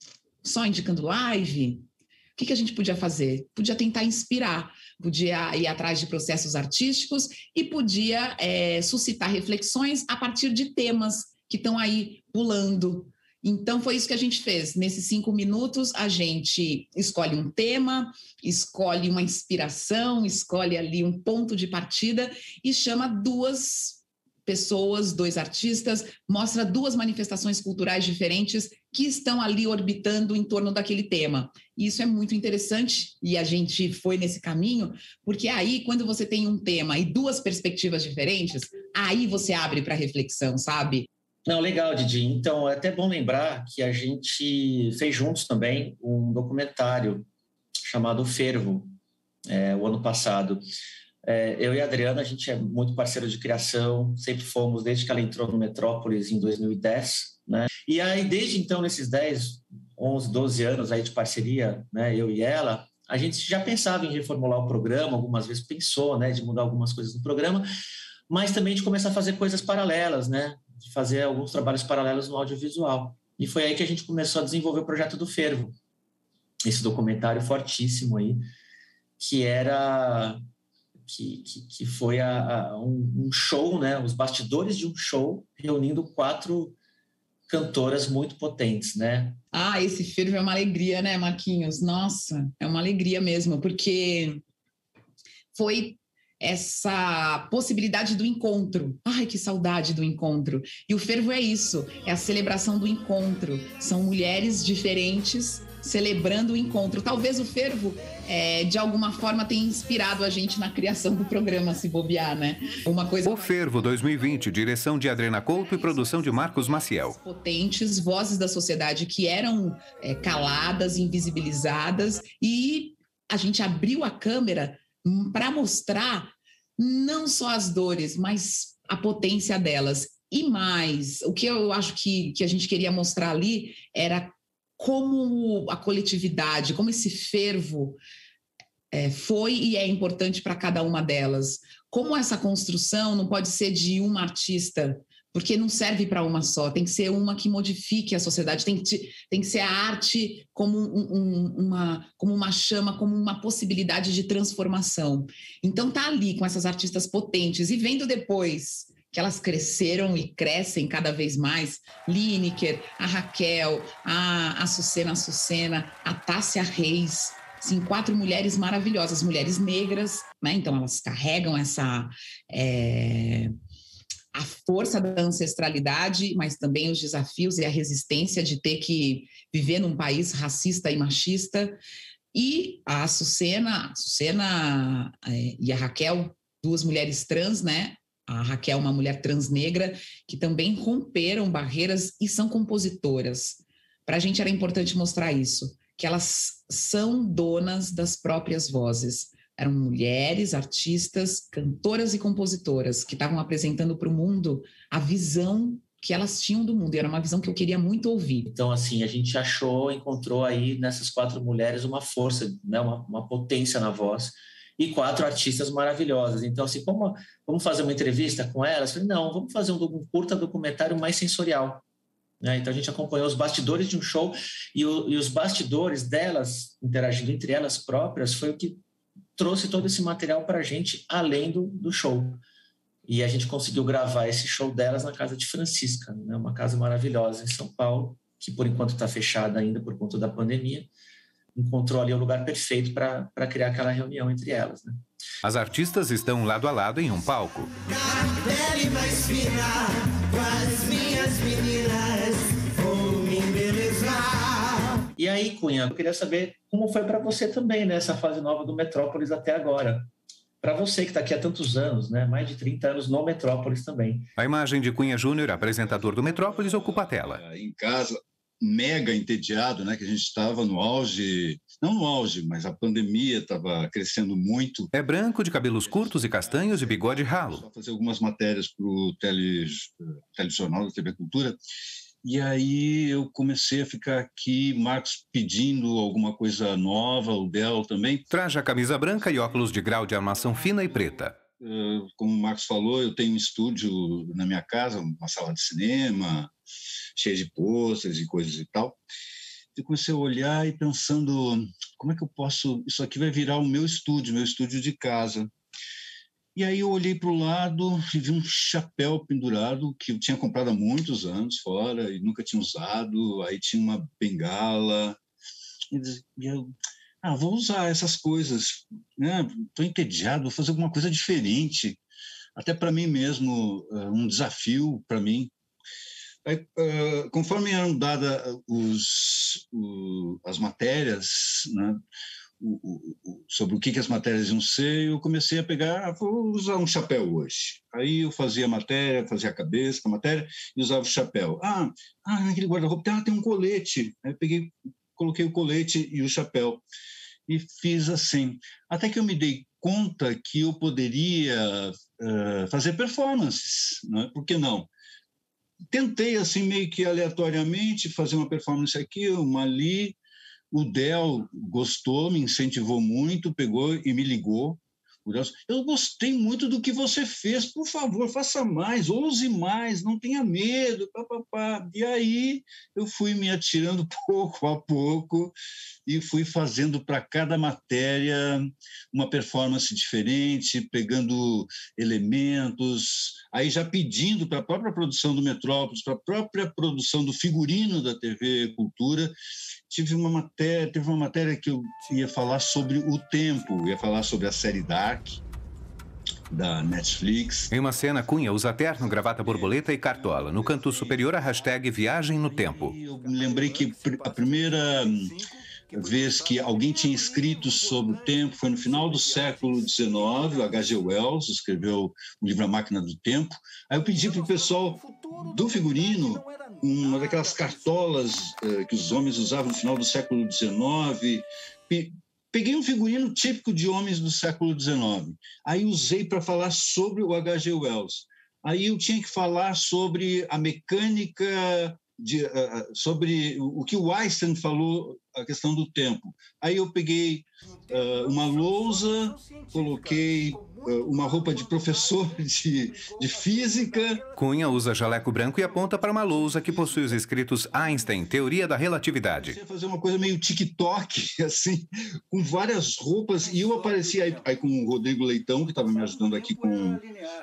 Só indicando live? O que, que a gente podia fazer? Podia tentar inspirar, podia ir atrás de processos artísticos e podia é, suscitar reflexões a partir de temas que estão aí pulando. Então, foi isso que a gente fez. Nesses cinco minutos, a gente escolhe um tema, escolhe uma inspiração, escolhe ali um ponto de partida e chama duas pessoas, dois artistas, mostra duas manifestações culturais diferentes que estão ali orbitando em torno daquele tema. E isso é muito interessante e a gente foi nesse caminho, porque aí, quando você tem um tema e duas perspectivas diferentes, aí você abre para reflexão, sabe? Não, legal, Didi. Então, é até bom lembrar que a gente fez juntos também um documentário chamado Fervo, é, o ano passado. É, eu e a Adriana, a gente é muito parceiro de criação, sempre fomos, desde que ela entrou no Metrópolis em dois mil e dez, né? E aí, desde então, nesses dez, onze, doze anos aí de parceria, né, eu e ela, a gente já pensava em reformular o programa, algumas vezes pensou, né, de mudar algumas coisas no programa, mas também de começar a fazer coisas paralelas, né, de fazer alguns trabalhos paralelos no audiovisual. E foi aí que a gente começou a desenvolver o projeto do Fervo, esse documentário fortíssimo aí, que era... Que, que, que foi a, a um, um show, né? Os bastidores de um show, reunindo quatro cantoras muito potentes, né? Ah, esse Fervo é uma alegria, né, Marquinhos? Nossa, é uma alegria mesmo, porque foi essa possibilidade do encontro. Ai, que saudade do encontro. E o Fervo é isso, é a celebração do encontro. São mulheres diferentes celebrando o encontro. Talvez o Fervo, é, de alguma forma, tenha inspirado a gente na criação do programa, se bobear, né? Uma coisa... O Fervo dois mil e vinte, direção de Adriana Couto e produção de Marcos Maciel. Potentes vozes da sociedade que eram é, caladas, invisibilizadas, e a gente abriu a câmera para mostrar não só as dores, mas a potência delas. E mais, o que eu acho que, que a gente queria mostrar ali era como a coletividade, como esse fervo é, foi e é importante para cada uma delas. Como essa construção não pode ser de uma artista, porque não serve para uma só, tem que ser uma que modifique a sociedade, tem que, tem que ser a arte como, um, um, uma, como uma chama, como uma possibilidade de transformação. Então tá ali com essas artistas potentes e vendo depois que elas cresceram e crescem cada vez mais, Lineker, a Raquel, a Açucena Açucena, a Tássia Reis, assim, quatro mulheres maravilhosas, mulheres negras, né? Então elas carregam essa... É... a força da ancestralidade, mas também os desafios e a resistência de ter que viver num país racista e machista. E a Açucena, a Açucena é, e a Raquel, duas mulheres trans, né? A Raquel, uma mulher trans negra, que também romperam barreiras e são compositoras. Para a gente era importante mostrar isso, que elas são donas das próprias vozes. Eram mulheres, artistas, cantoras e compositoras que estavam apresentando para o mundo a visão que elas tinham do mundo. E era uma visão que eu queria muito ouvir. Então, assim, a gente achou, encontrou aí nessas quatro mulheres uma força, né, uma, uma potência na voz e quatro artistas maravilhosas. Então, assim, como, vamos fazer uma entrevista com elas? Eu falei, não, vamos fazer um, um curta documentário mais sensorial. Né? Então, a gente acompanhou os bastidores de um show e, o, e os bastidores delas, interagindo entre elas próprias, foi o que trouxe todo esse material para a gente, além do, do show. E a gente conseguiu gravar esse show delas na casa de Francisca, né? Uma casa maravilhosa em São Paulo, que por enquanto está fechada ainda por conta da pandemia. Encontrou ali o lugar perfeito para criar aquela reunião entre elas. Né? As artistas estão lado a lado em um palco. Na pele mais fina, com as minhas meninas, vou me embelezar. E aí, Cunha, eu queria saber como foi para você também, né, essa fase nova do Metrópolis até agora. Para você que está aqui há tantos anos, né, mais de trinta anos no Metrópolis também. A imagem de Cunha Júnior, apresentador do Metrópolis, ocupa a tela. Em casa, mega entediado, né, que a gente estava no auge, não no auge, mas a pandemia estava crescendo muito. É branco, de cabelos curtos e castanhos e bigode ralo. Só fazer algumas matérias para o tele, telejornal da T V Cultura. E aí eu comecei a ficar aqui, Marcos pedindo alguma coisa nova, o Del também. Traja camisa branca e óculos de grau de armação fina e preta. Uh, como o Marcos falou, eu tenho um estúdio na minha casa, uma sala de cinema, cheia de pôsteres e coisas e tal. Eu comecei a olhar e pensando, como é que eu posso... Isso aqui vai virar o meu estúdio, meu estúdio de casa. E aí eu olhei para o lado e vi um chapéu pendurado que eu tinha comprado há muitos anos fora e nunca tinha usado. Aí tinha uma bengala. E eu, ah, vou usar essas coisas. Estou entediado, vou fazer alguma coisa diferente. Até para mim mesmo, um desafio para mim. Aí, uh, conforme eram dadas os, o, as matérias, né, o, o, o, sobre o que, que as matérias iam ser, eu comecei a pegar, ah, vou usar um chapéu hoje. Aí eu fazia a matéria, fazia a cabeça com a matéria e usava o chapéu. Ah, ah naquele guarda-roupa tem, ah, tem um colete. Aí eu peguei, coloquei o colete e o chapéu e fiz assim. Até que eu me dei conta que eu poderia uh, fazer performances, né? Por que não? Tentei, assim, meio que aleatoriamente, fazer uma performance aqui, uma ali. O Del gostou, me incentivou muito, pegou e me ligou. Eu gostei muito do que você fez, por favor, faça mais, ouse mais, não tenha medo, papapá. E aí eu fui me atirando pouco a pouco e fui fazendo para cada matéria uma performance diferente, pegando elementos, aí já pedindo para a própria produção do Metrópolis, para a própria produção do figurino da T V Cultura. Tive uma matéria, teve uma matéria que eu ia falar sobre o tempo, ia falar sobre a série Dark, da Netflix. Em uma cena, Cunha usa terno, gravata borboleta e cartola. No canto superior, a hashtag Viagem no Tempo. Eu me lembrei que a primeira vez que alguém tinha escrito sobre o tempo foi no final do século dezenove, o H G Wells escreveu o livro A Máquina do Tempo. Aí eu pedi para o pessoal do figurino uma daquelas cartolas uh, que os homens usavam no final do século dezenove. Pe- peguei um figurino típico de homens do século dezenove. Aí usei para falar sobre o H G Wells. Aí eu tinha que falar sobre a mecânica, de, uh, sobre o que o Einstein falou, a questão do tempo. Aí eu peguei uh, uma lousa, coloquei uh, uma roupa de professor de, de física. Cunha usa jaleco branco e aponta para uma lousa que possui os escritos Einstein, Teoria da Relatividade. Eu fazer uma coisa meio TikTok, assim, com várias roupas, e eu apareci aí, aí com o Rodrigo Leitão, que estava me ajudando aqui com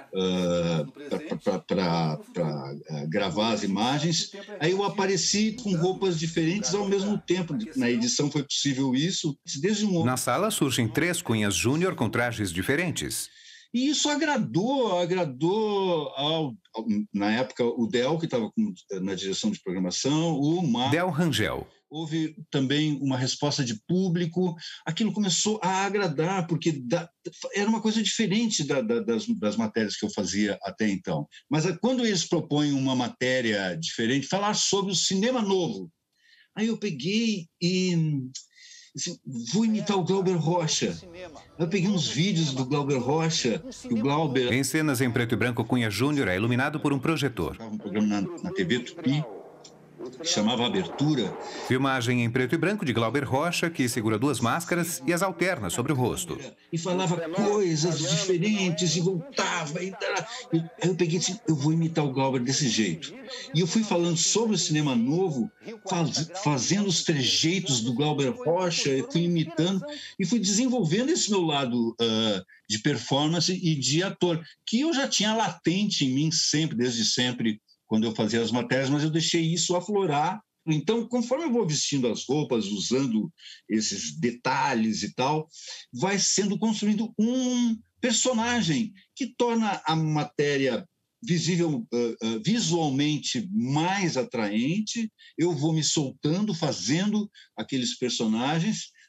uh, para uh, gravar as imagens. Aí eu apareci com roupas diferentes ao mesmo tempo. Na edição foi possível isso. Desde um... Na sala surgem três Cunhas Júnior com trajes diferentes. E isso agradou, agradou ao, ao, na época, o Del, que estava na direção de programação, o Mar... Del Rangel. Houve também uma resposta de público. Aquilo começou a agradar, porque da, era uma coisa diferente da, da, das, das matérias que eu fazia até então. Mas quando eles propõem uma matéria diferente, falar sobre o cinema novo, aí eu peguei e... Assim, vou imitar o Glauber Rocha. Eu peguei uns vídeos do Glauber Rocha, o Glauber... Em cenas em preto e branco, Cunha Júnior é iluminado por um projetor. Um programa na, na T V Tupi, que chamava Abertura. Filmagem em preto e branco de Glauber Rocha, que segura duas máscaras e as alterna sobre o rosto. E falava coisas diferentes e voltava. E aí eu peguei e disse, eu vou imitar o Glauber desse jeito. E eu fui falando sobre o cinema novo, faz, fazendo os trejeitos do Glauber Rocha, fui imitando e fui desenvolvendo esse meu lado uh, de performance e de ator, que eu já tinha latente em mim sempre, desde sempre, quando eu fazia as matérias, mas eu deixei isso aflorar. Então, conforme eu vou vestindo as roupas, usando esses detalhes e tal, vai sendo construído um personagem que torna a matéria visível, uh, uh, visualmente mais atraente. Eu vou me soltando, fazendo aqueles personagens,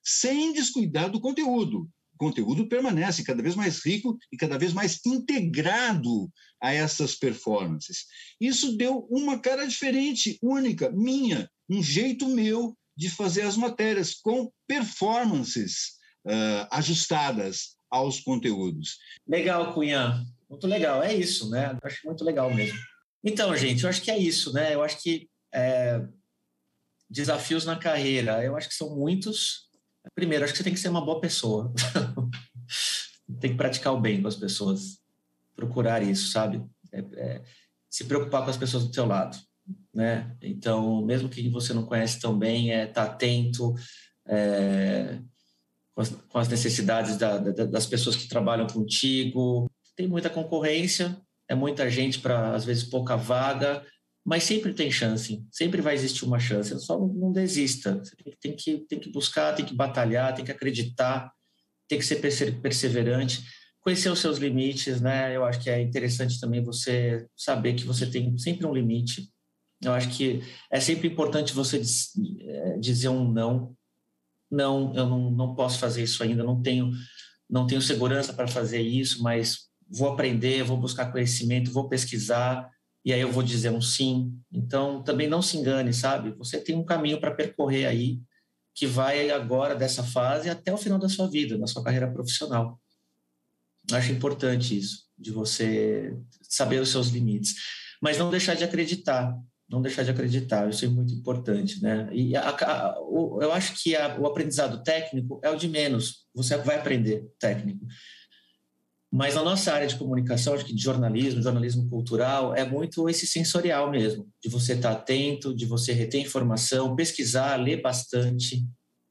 sem descuidar do conteúdo. O conteúdo permanece cada vez mais rico e cada vez mais integrado a essas performances. Isso deu uma cara diferente, única, minha, um jeito meu de fazer as matérias com performances uh, ajustadas aos conteúdos. Legal, Cunha. Muito legal. É isso, né? Eu acho muito legal mesmo. Então, gente, eu acho que é isso, né? Eu acho que é, desafios na carreira, eu acho que são muitos. Primeiro, acho que você tem que ser uma boa pessoa. Tem que praticar o bem com as pessoas. Procurar isso, sabe? É, é, se preocupar com as pessoas do seu lado, né? Então, mesmo que você não conhece tão bem, é estar atento é, com, as, com as necessidades da, da, das pessoas que trabalham contigo. Tem muita concorrência, é muita gente para, às vezes, pouca vaga, mas sempre tem chance, sempre vai existir uma chance, só não, não desista. Você tem, tem, que, tem que buscar, tem que batalhar, tem que acreditar, tem que ser perseverante, conhecer os seus limites, né? Eu acho que é interessante também você saber que você tem sempre um limite. Eu acho que é sempre importante você dizer um não. Não, eu não, não posso fazer isso ainda, não tenho, não tenho segurança para fazer isso, mas vou aprender, vou buscar conhecimento, vou pesquisar, e aí eu vou dizer um sim. Então, também não se engane, sabe? Você tem um caminho para percorrer aí, que vai agora dessa fase até o final da sua vida, na sua carreira profissional. Acho importante isso, de você saber os seus limites. Mas não deixar de acreditar, não deixar de acreditar, isso é muito importante, né? E a, a, o, eu acho que a, o aprendizado técnico é o de menos, você vai aprender técnico. Mas na nossa área de comunicação, acho que de jornalismo, jornalismo cultural, é muito esse sensorial mesmo, de você estar atento, de você reter informação, pesquisar, ler bastante,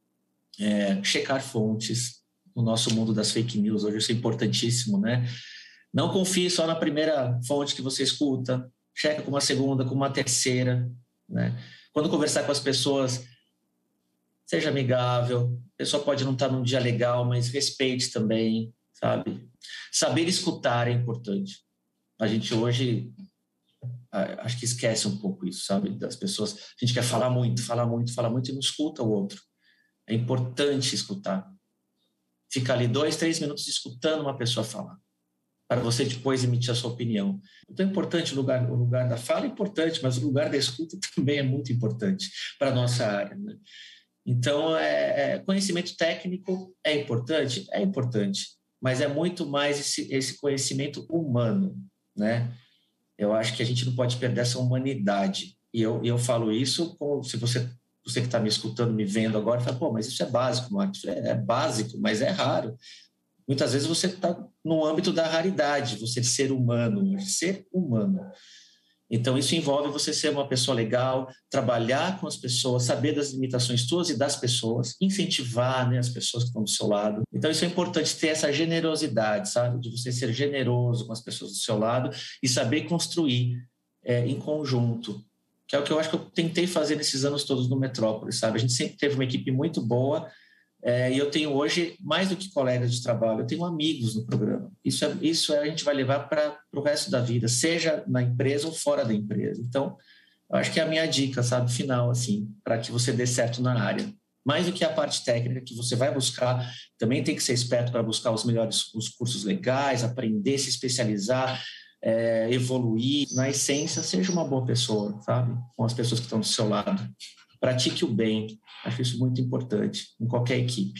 é, checar fontes. No nosso mundo das fake news, hoje isso é importantíssimo, né? Não confie só na primeira fonte que você escuta, checa com uma segunda, com uma terceira, né? Quando conversar com as pessoas, seja amigável, a pessoa pode não estar num dia legal, mas respeite também, sabe? Saber escutar é importante. A gente hoje, acho que esquece um pouco isso, sabe? Das pessoas, a gente quer falar muito, falar muito, falar muito e não escuta o outro. É importante escutar. Fica ali dois, três minutos escutando uma pessoa falar, para você depois emitir a sua opinião. Então é importante o lugar, o lugar da fala, é importante, mas o lugar da escuta também é muito importante para a nossa área, né? Então, é, é, conhecimento técnico é importante? É importante, mas é muito mais esse, esse conhecimento humano, né? Eu acho que a gente não pode perder essa humanidade. E eu, eu falo isso como se você... Você que está me escutando, me vendo agora, fala, pô, mas isso é básico, Marcos. É, é básico, mas é raro. Muitas vezes você está no âmbito da raridade, você ser humano, ser humano. Então, isso envolve você ser uma pessoa legal, trabalhar com as pessoas, saber das limitações suas e das pessoas, incentivar, né, as pessoas que estão do seu lado. Então, isso é importante, ter essa generosidade, sabe? De você ser generoso com as pessoas do seu lado e saber construir é, em conjunto, que é o que eu acho que eu tentei fazer nesses anos todos no Metrópolis, sabe? A gente sempre teve uma equipe muito boa é, e eu tenho hoje, mais do que colegas de trabalho, eu tenho amigos no programa. Isso, é, isso é, a gente vai levar para o resto da vida, seja na empresa ou fora da empresa. Então, eu acho que é a minha dica, sabe, final, assim, para que você dê certo na área. Mais do que a parte técnica que você vai buscar, também tem que ser esperto para buscar os melhores os cursos legais, aprender, se especializar, É, evoluir, na essência, seja uma boa pessoa, sabe? Com as pessoas que estão do seu lado. Pratique o bem, acho isso muito importante em qualquer equipe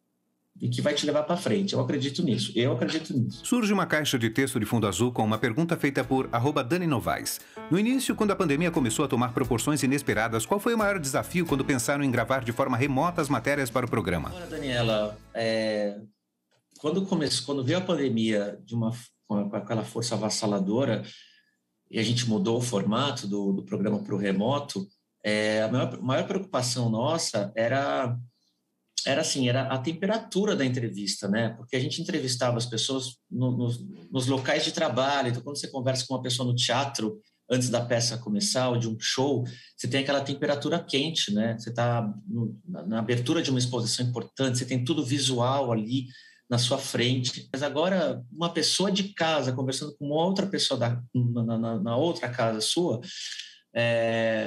e que vai te levar para frente. Eu acredito nisso, eu acredito nisso. Surge uma caixa de texto de fundo azul com uma pergunta feita por arroba Dani Novaes. No início, quando a pandemia começou a tomar proporções inesperadas, qual foi o maior desafio quando pensaram em gravar de forma remota as matérias para o programa? Olha, Daniela, é... quando, começou, quando veio a pandemia de uma com aquela força avassaladora, e a gente mudou o formato do, do programa para o remoto, é, a maior, maior preocupação nossa era, era, assim, era a temperatura da entrevista, né? Porque a gente entrevistava as pessoas no, nos, nos locais de trabalho. Então, quando você conversa com uma pessoa no teatro, antes da peça começar, ou de um show, você tem aquela temperatura quente, né? Você está na, na abertura de uma exposição importante, você tem tudo visual ali na sua frente. Mas agora, uma pessoa de casa conversando com uma outra pessoa da, na, na, na outra casa sua, é,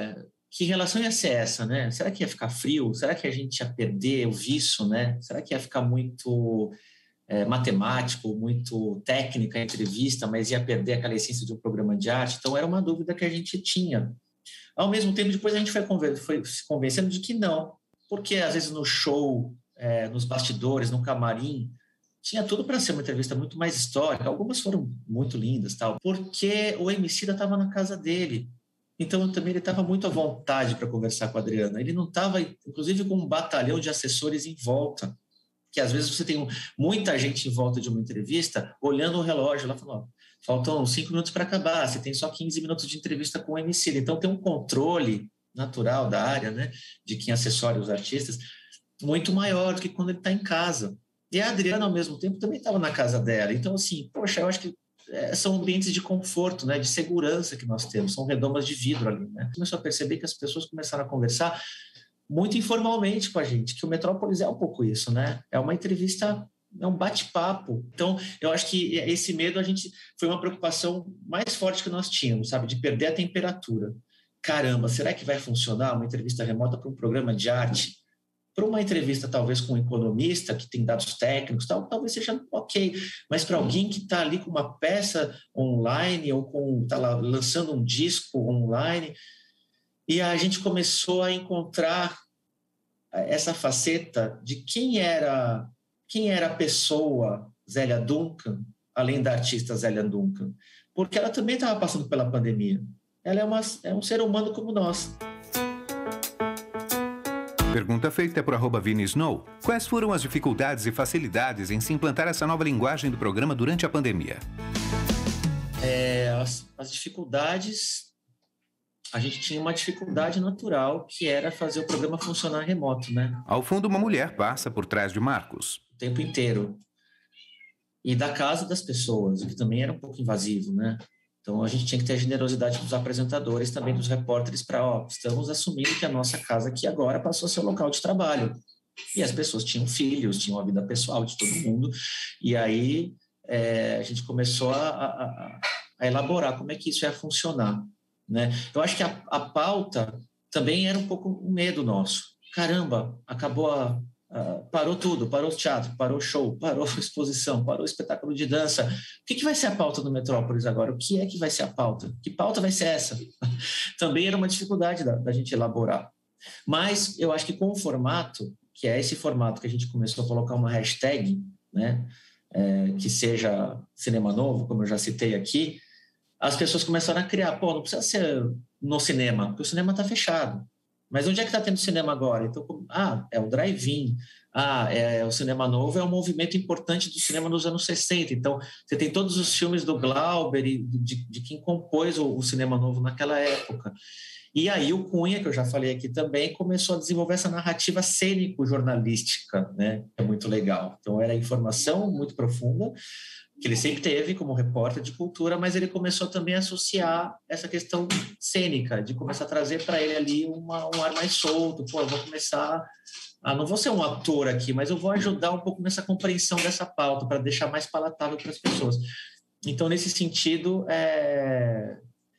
que relação ia ser essa, né? Será que ia ficar frio? Será que a gente ia perder o viço, né? Será que ia ficar muito é, matemático, muito técnica a entrevista, mas ia perder aquela essência de um programa de arte? Então, era uma dúvida que a gente tinha. Ao mesmo tempo, depois a gente foi, conven- foi se convencendo de que não, porque às vezes no show, é, nos bastidores, no camarim, tinha tudo para ser uma entrevista muito mais histórica. Algumas foram muito lindas, tal, porque o Emicida estava na casa dele. Então, também ele estava muito à vontade para conversar com a Adriana. Ele não estava, inclusive, com um batalhão de assessores em volta, que às vezes você tem muita gente em volta de uma entrevista, olhando o relógio lá, falando, ó, faltam cinco minutos para acabar, você tem só quinze minutos de entrevista com o Emicida. Então, tem um controle natural da área, né, de quem assessora os artistas, muito maior do que quando ele está em casa. E a Adriana, ao mesmo tempo, também estava na casa dela. Então, assim, poxa, eu acho que é, são ambientes de conforto, né, de segurança que nós temos, são redomas de vidro ali, né? Começou a perceber que as pessoas começaram a conversar muito informalmente com a gente, que o Metrópolis é um pouco isso, né? É uma entrevista, é um bate-papo. Então, eu acho que esse medo, a gente, foi uma preocupação mais forte que nós tínhamos, sabe? De perder a temperatura. Caramba, será que vai funcionar uma entrevista remota para um programa de arte? Para uma entrevista, talvez, com um economista, que tem dados técnicos, tal, talvez seja ok, mas para alguém que está ali com uma peça online ou está lançando um disco online, e a gente começou a encontrar essa faceta de quem era, quem era a pessoa Zélia Duncan, além da artista Zélia Duncan, porque ela também estava passando pela pandemia. Ela é, uma, é um ser humano como nós. Pergunta feita por arroba Vini Snow. Quais foram as dificuldades e facilidades em se implantar essa nova linguagem do programa durante a pandemia? É, as, as dificuldades... A gente tinha uma dificuldade natural, que era fazer o programa funcionar remoto, né? Ao fundo, uma mulher passa por trás de Marcos. O tempo inteiro. E da casa das pessoas, o que também era um pouco invasivo, né? Então, a gente tinha que ter a generosidade dos apresentadores, também dos repórteres, para, ó, estamos assumindo que a nossa casa aqui agora passou a ser o local de trabalho. E as pessoas tinham filhos, tinham a vida pessoal de todo mundo. E aí, é, a gente começou a, a, a elaborar como é que isso ia funcionar, né? Eu acho que a, a pauta também era um pouco um medo nosso. Caramba, acabou a... Uh, parou tudo, parou o teatro, parou o show, parou a exposição, parou o espetáculo de dança. O que, que vai ser a pauta do Metrópolis agora? O que é que vai ser a pauta? Que pauta vai ser essa? Também era uma dificuldade da, da gente elaborar. Mas eu acho que com o formato, que é esse formato que a gente começou a colocar uma hashtag, né, é, que seja Cinema Novo, como eu já citei aqui, as pessoas começaram a criar, pô, não precisa ser no cinema, porque o cinema está fechado. Mas onde é que está tendo cinema agora? Então, ah, é o drive-in. Ah, é o Cinema Novo, é um movimento importante do cinema nos anos sessenta. Então, você tem todos os filmes do Glauber e de, de quem compôs o, o Cinema Novo naquela época. E aí o Cunha, que eu já falei aqui também, começou a desenvolver essa narrativa cênico-jornalística, né? É muito legal. Então, era informação muito profunda, que ele sempre teve como repórter de cultura, mas ele começou também a associar essa questão cênica, de começar a trazer para ele ali uma, um ar mais solto. Pô, eu vou começar... Ah, não vou ser um ator aqui, mas eu vou ajudar um pouco nessa compreensão dessa pauta, para deixar mais palatável para as pessoas. Então, nesse sentido, é...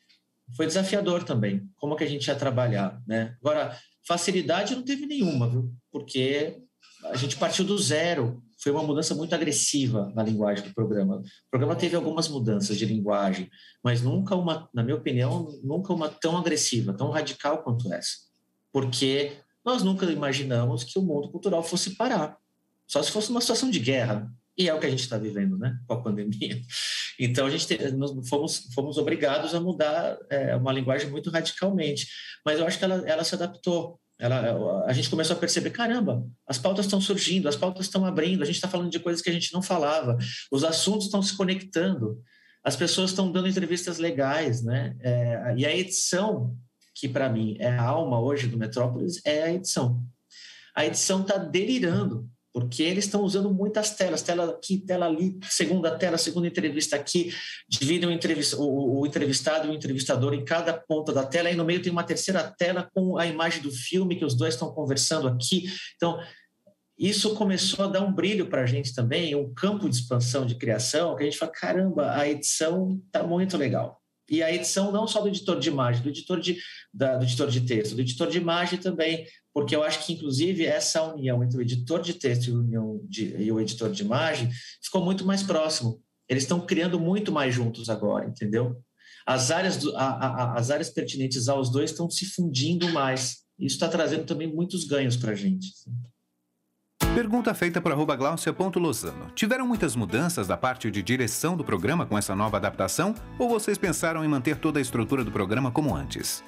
foi desafiador também, como que a gente ia trabalhar, né? Agora, facilidade não teve nenhuma, viu? Porque a gente partiu do zero. Foi uma mudança muito agressiva na linguagem do programa. O programa teve algumas mudanças de linguagem, mas nunca uma, na minha opinião, nunca uma tão agressiva, tão radical quanto essa. Porque nós nunca imaginamos que o mundo cultural fosse parar. Só se fosse uma situação de guerra. E é o que a gente está vivendo, né? Com a pandemia. Então, a gente te, nós fomos, fomos obrigados a mudar é, uma linguagem muito radicalmente. Mas eu acho que ela, ela se adaptou. Ela, a gente começou a perceber, caramba, as pautas estão surgindo, as pautas estão abrindo, a gente está falando de coisas que a gente não falava, os assuntos estão se conectando, as pessoas estão dando entrevistas legais, né? É, e a edição, que para mim é a alma hoje do Metrópolis, é a edição. A edição está delirando, porque eles estão usando muitas telas, tela aqui, tela ali, segunda tela, segunda entrevista aqui, dividem o, entrevist, o, o entrevistado e o entrevistador em cada ponta da tela, e no meio tem uma terceira tela com a imagem do filme, que os dois estão conversando aqui. Então, isso começou a dar um brilho para a gente também, um campo de expansão, de criação, que a gente fala, caramba, a edição está muito legal. E a edição não só do editor de imagem, do editor de, da, do editor de texto, do editor de imagem também, porque eu acho que, inclusive, essa união entre o editor de texto e, união de, e o editor de imagem ficou muito mais próximo. Eles estão criando muito mais juntos agora, entendeu? As áreas, do, a, a, as áreas pertinentes aos dois estão se fundindo mais. Isso está trazendo também muitos ganhos para a gente. Pergunta feita por arroba glaucia ponto lozano. Tiveram muitas mudanças da parte de direção do programa com essa nova adaptação? Ou vocês pensaram em manter toda a estrutura do programa como antes?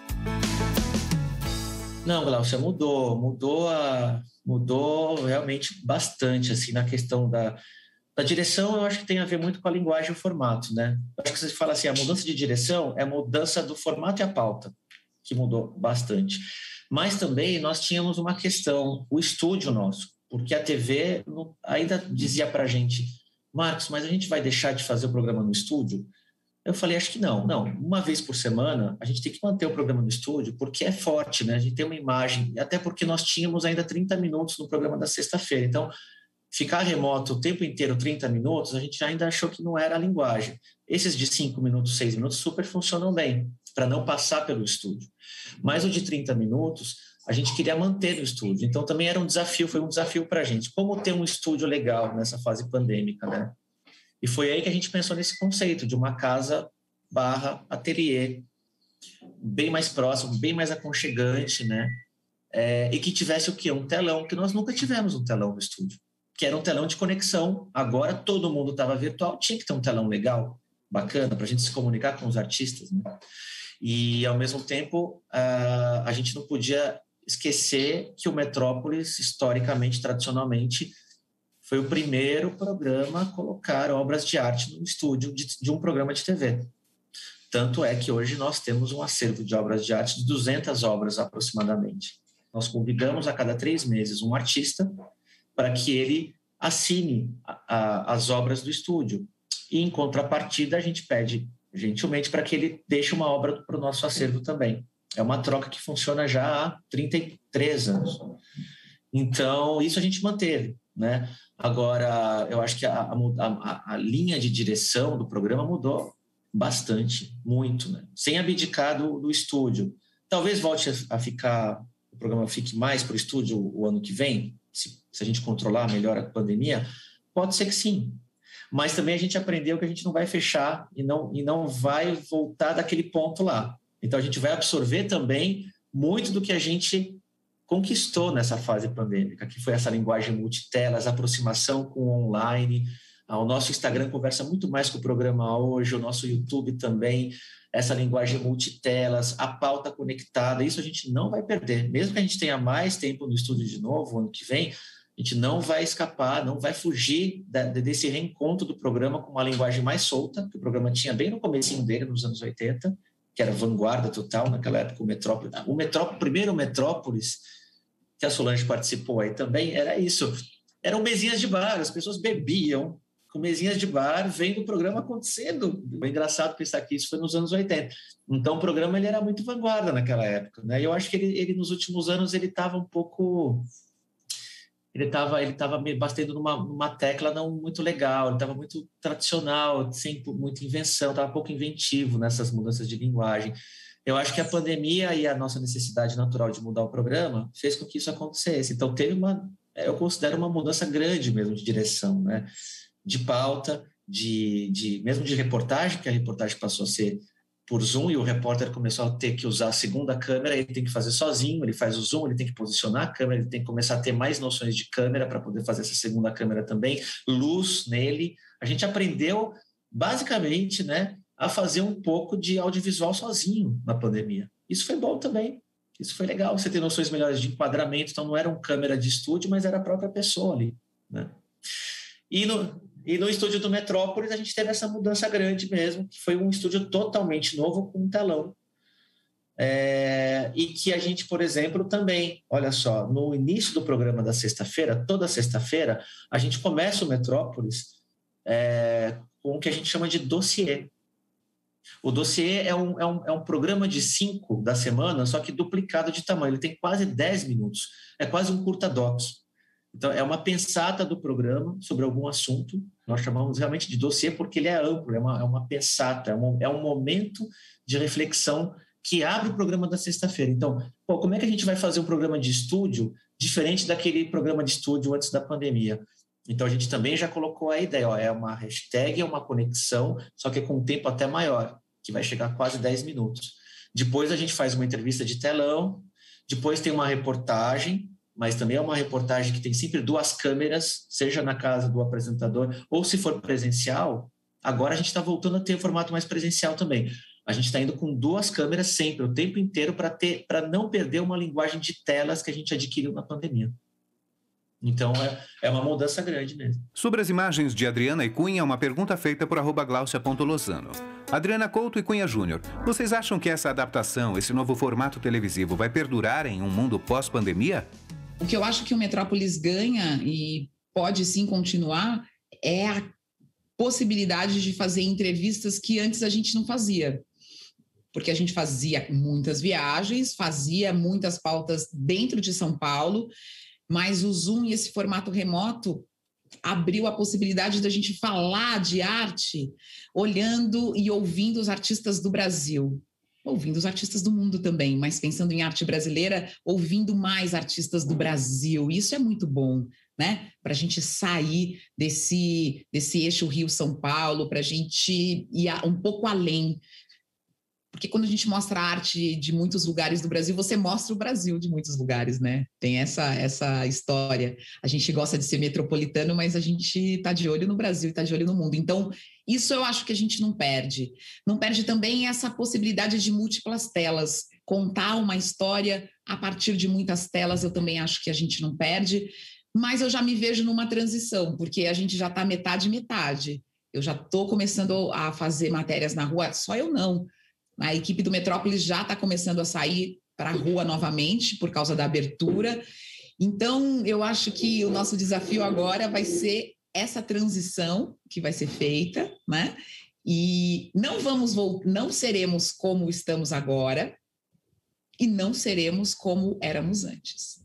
Não, Glaucia, mudou. Mudou, a, mudou realmente bastante, assim, na questão da, da direção. Eu acho que tem a ver muito com a linguagem e o formato, né? Eu acho que você fala assim, a mudança de direção é a mudança do formato e a pauta, que mudou bastante. Mas também nós tínhamos uma questão, o estúdio nosso. Porque a T V ainda dizia para a gente, Marcos, mas a gente vai deixar de fazer o programa no estúdio? Eu falei, acho que não. Não, uma vez por semana a gente tem que manter o programa no estúdio, porque é forte, né? A gente tem uma imagem, até porque nós tínhamos ainda trinta minutos no programa da sexta-feira. Então, ficar remoto o tempo inteiro, trinta minutos, a gente ainda achou que não era a linguagem. Esses de cinco minutos, seis minutos, super funcionam bem, para não passar pelo estúdio. Mas o de trinta minutos... a gente queria manter no estúdio, então também era um desafio, foi um desafio para a gente, como ter um estúdio legal nessa fase pandêmica, né? E foi aí que a gente pensou nesse conceito de uma casa barra ateliê, bem mais próximo, bem mais aconchegante, né? É, e que tivesse o quê? Um telão, que nós nunca tivemos um telão no estúdio, que era um telão de conexão, agora todo mundo estava virtual, tinha que ter um telão legal, bacana, para a gente se comunicar com os artistas, né? E, ao mesmo tempo, a, a gente não podia esquecer que o Metrópolis, historicamente, tradicionalmente, foi o primeiro programa a colocar obras de arte no estúdio de, de um programa de T V. Tanto é que hoje nós temos um acervo de obras de arte de duzentas obras aproximadamente. Nós convidamos a cada três meses um artista para que ele assine a, a, as obras do estúdio. E, em contrapartida, a gente pede gentilmente para que ele deixe uma obra para o nosso acervo também. É uma troca que funciona já há trinta e três anos. Então, isso a gente manteve, né? Agora, eu acho que a, a, a linha de direção do programa mudou bastante, muito, né? Sem abdicar do, do estúdio. Talvez volte a, a ficar, o programa fique mais para o estúdio o ano que vem, se, se a gente controlar melhor a pandemia, pode ser que sim. Mas também a gente aprendeu que a gente não vai fechar e não, e não vai voltar daquele ponto lá. Então, a gente vai absorver também muito do que a gente conquistou nessa fase pandêmica, que foi essa linguagem multitelas, aproximação com o online. O nosso Instagram conversa muito mais com o programa hoje, o nosso YouTube também, essa linguagem multitelas, a pauta conectada, isso a gente não vai perder. Mesmo que a gente tenha mais tempo no estúdio de novo, ano que vem, a gente não vai escapar, não vai fugir desse reencontro do programa com uma linguagem mais solta, que o programa tinha bem no comecinho dele, nos anos oitenta, que era vanguarda total naquela época, o Metrópolis. O, Metrópolis, o primeiro Metrópolis, que a Solange participou aí também, era isso. Eram mesinhas de bar, as pessoas bebiam com mesinhas de bar, vendo o programa acontecendo. É engraçado pensar que isso foi nos anos oitenta. Então, o programa ele era muito vanguarda naquela época, né? E eu acho que ele, ele nos últimos anos, ele estava um pouco... Ele estava ele tava batendo numa, numa tecla não muito legal, ele estava muito tradicional, sem muita invenção, estava pouco inventivo nessas mudanças de linguagem. Eu acho que a pandemia e a nossa necessidade natural de mudar o programa fez com que isso acontecesse. Então, teve uma, eu considero uma mudança grande mesmo de direção, né? De pauta, de, de, mesmo de reportagem, que a reportagem passou a ser por Zoom e o repórter começou a ter que usar a segunda câmera, ele tem que fazer sozinho, ele faz o Zoom, ele tem que posicionar a câmera, ele tem que começar a ter mais noções de câmera para poder fazer essa segunda câmera também, luz nele. A gente aprendeu, basicamente, né, a fazer um pouco de audiovisual sozinho na pandemia. Isso foi bom também, isso foi legal, você ter noções melhores de enquadramento, então não era uma câmera de estúdio, mas era a própria pessoa ali, né? E no, e no estúdio do Metrópolis a gente teve essa mudança grande mesmo, que foi um estúdio totalmente novo com um telão. É, e que a gente, por exemplo, também, olha só, no início do programa da sexta-feira, toda sexta-feira, a gente começa o Metrópolis é, com o que a gente chama de dossiê. O dossiê é um, é, um, é um programa de cinco da semana, só que duplicado de tamanho. Ele tem quase dez minutos. É quase um curta-docs. Então, é uma pensata do programa sobre algum assunto. Nós chamamos realmente de dossiê porque ele é amplo, é uma, é uma pensata, é um, é um momento de reflexão que abre o programa da sexta-feira. Então, pô, como é que a gente vai fazer um programa de estúdio diferente daquele programa de estúdio antes da pandemia? Então, a gente também já colocou a ideia, ó, é uma hashtag, é uma conexão, só que com um tempo até maior, que vai chegar a quase dez minutos. Depois a gente faz uma entrevista de telão, depois tem uma reportagem, mas também é uma reportagem que tem sempre duas câmeras, seja na casa do apresentador, ou se for presencial, agora a gente está voltando a ter o formato mais presencial também. A gente está indo com duas câmeras sempre, o tempo inteiro, para ter, para não perder uma linguagem de telas que a gente adquiriu na pandemia. Então, é, é uma mudança grande mesmo. Sobre as imagens de Adriana e Cunha, uma pergunta feita por arroba glaucia ponto lozano. Adriana Couto e Cunha Júnior, vocês acham que essa adaptação, esse novo formato televisivo, vai perdurar em um mundo pós-pandemia? O que eu acho que o Metrópolis ganha e pode sim continuar é a possibilidade de fazer entrevistas que antes a gente não fazia. Porque a gente fazia muitas viagens, fazia muitas pautas dentro de São Paulo, mas o Zoom e esse formato remoto abriu a possibilidade da gente falar de arte olhando e ouvindo os artistas do Brasil. Ouvindo os artistas do mundo também, mas pensando em arte brasileira, ouvindo mais artistas do Brasil. Isso é muito bom, né? Para a gente sair desse, desse eixo Rio-São Paulo, para a gente ir um pouco além. Porque quando a gente mostra a arte de muitos lugares do Brasil, você mostra o Brasil de muitos lugares, né? Tem essa, essa história. A gente gosta de ser metropolitano, mas a gente está de olho no Brasil e está de olho no mundo. Então, isso eu acho que a gente não perde. Não perde também essa possibilidade de múltiplas telas. Contar uma história a partir de muitas telas, eu também acho que a gente não perde. Mas eu já me vejo numa transição, porque a gente já está metade-metade. Eu já estou começando a fazer matérias na rua, só eu não. A equipe do Metrópolis já está começando a sair para a rua novamente por causa da abertura. Então, eu acho que o nosso desafio agora vai ser essa transição que vai ser feita, né? E não vamos não seremos como estamos agora e não seremos como éramos antes.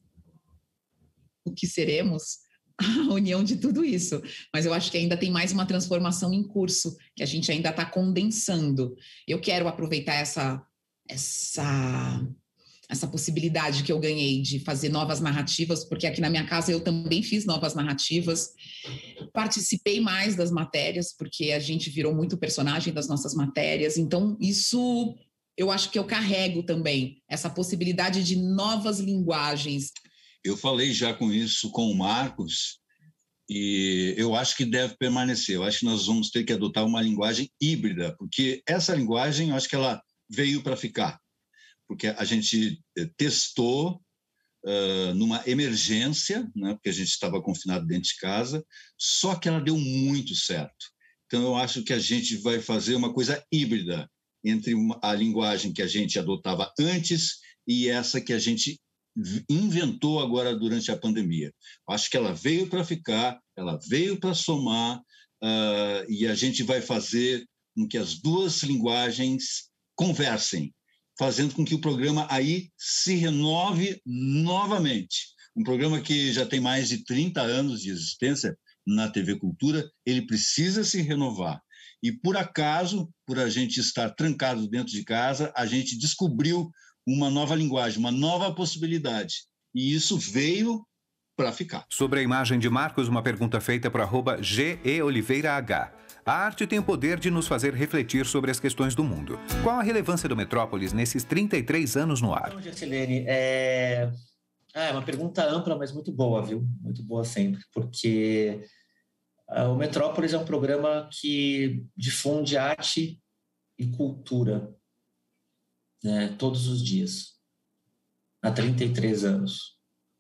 O que seremos? A união de tudo isso. Mas eu acho que ainda tem mais uma transformação em curso, que a gente ainda está condensando. Eu quero aproveitar essa, essa, essa possibilidade que eu ganhei de fazer novas narrativas, porque aqui na minha casa eu também fiz novas narrativas, participei mais das matérias, porque a gente virou muito personagem das nossas matérias, então isso eu acho que eu carrego também, essa possibilidade de novas linguagens. Eu falei já com isso com o Marcos e eu acho que deve permanecer. Eu acho que nós vamos ter que adotar uma linguagem híbrida, porque essa linguagem, eu acho que ela veio para ficar. Porque a gente testou uh, numa emergência, né, porque a gente estava confinado dentro de casa, só que ela deu muito certo. Então, eu acho que a gente vai fazer uma coisa híbrida entre uma, a linguagem que a gente adotava antes e essa que a gente inventou agora durante a pandemia. Acho que ela veio para ficar, ela veio para somar, uh, e a gente vai fazer com que as duas linguagens conversem, fazendo com que o programa aí se renove novamente. Um programa que já tem mais de trinta anos de existência na T V Cultura, ele precisa se renovar. E, por acaso, por a gente estar trancado dentro de casa, a gente descobriu uma nova linguagem, uma nova possibilidade. E isso veio para ficar. Sobre a imagem de Marcos, uma pergunta feita para arroba G E Oliveira H. A arte tem o poder de nos fazer refletir sobre as questões do mundo. Qual a relevância do Metrópolis nesses trinta e três anos no ar? Então, Gessilene, é... Ah, é uma pergunta ampla, mas muito boa, viu? Muito boa sempre, porque o Metrópolis é um programa que difunde arte e cultura, né, todos os dias, há trinta e três anos.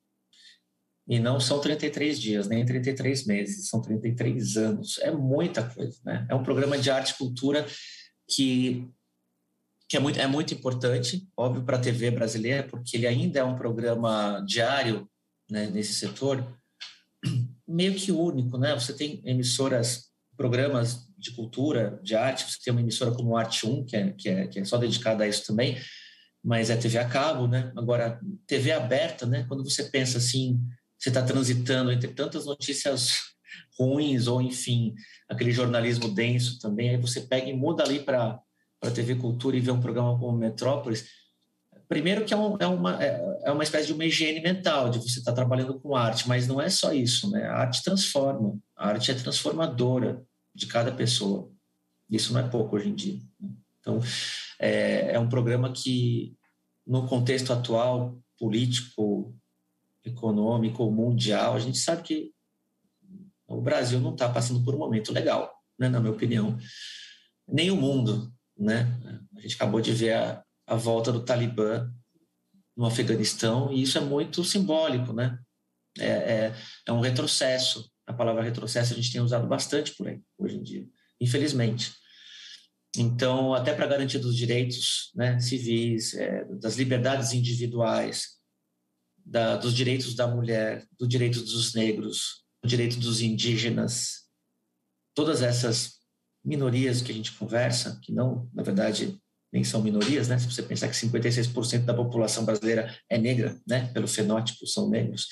E não são trinta e três dias, nem trinta e três meses, são trinta e três anos. É muita coisa, né? É um programa de arte e cultura que, que é, muito, é muito importante, óbvio, para a T V brasileira, porque ele ainda é um programa diário, né, nesse setor, meio que único, né? Você tem emissoras, programas de cultura, de arte, você tem uma emissora como o Arte um, que é, que, é, que é só dedicada a isso também, mas é T V a cabo, né? Agora, T V aberta, né? Quando você pensa assim, você está transitando entre tantas notícias ruins ou, enfim, aquele jornalismo denso também, aí você pega e muda ali para a T V Cultura e vê um programa como Metrópolis. Primeiro que é, um, é, uma, é uma espécie de uma higiene mental, de você estar trabalhando com arte, mas não é só isso, né? A arte transforma, a arte é transformadora de cada pessoa. Isso não é pouco hoje em dia. Então, é, é um programa que, no contexto atual, político, econômico, mundial, a gente sabe que o Brasil não está passando por um momento legal, né, na minha opinião. Nem o mundo, né? A gente acabou de ver a, a volta do Talibã no Afeganistão, e isso é muito simbólico, né? É, é, é um retrocesso. A palavra retrocesso a gente tem usado bastante por aí, hoje em dia, infelizmente. Então, até para garantir dos direitos, né, civis, é, das liberdades individuais, da, dos direitos da mulher, dos direitos dos negros, do direito dos indígenas, todas essas minorias que a gente conversa, que não, na verdade, nem são minorias, né? Se você pensar que cinquenta e seis por cento da população brasileira é negra, né? Pelo fenótipo, são negros.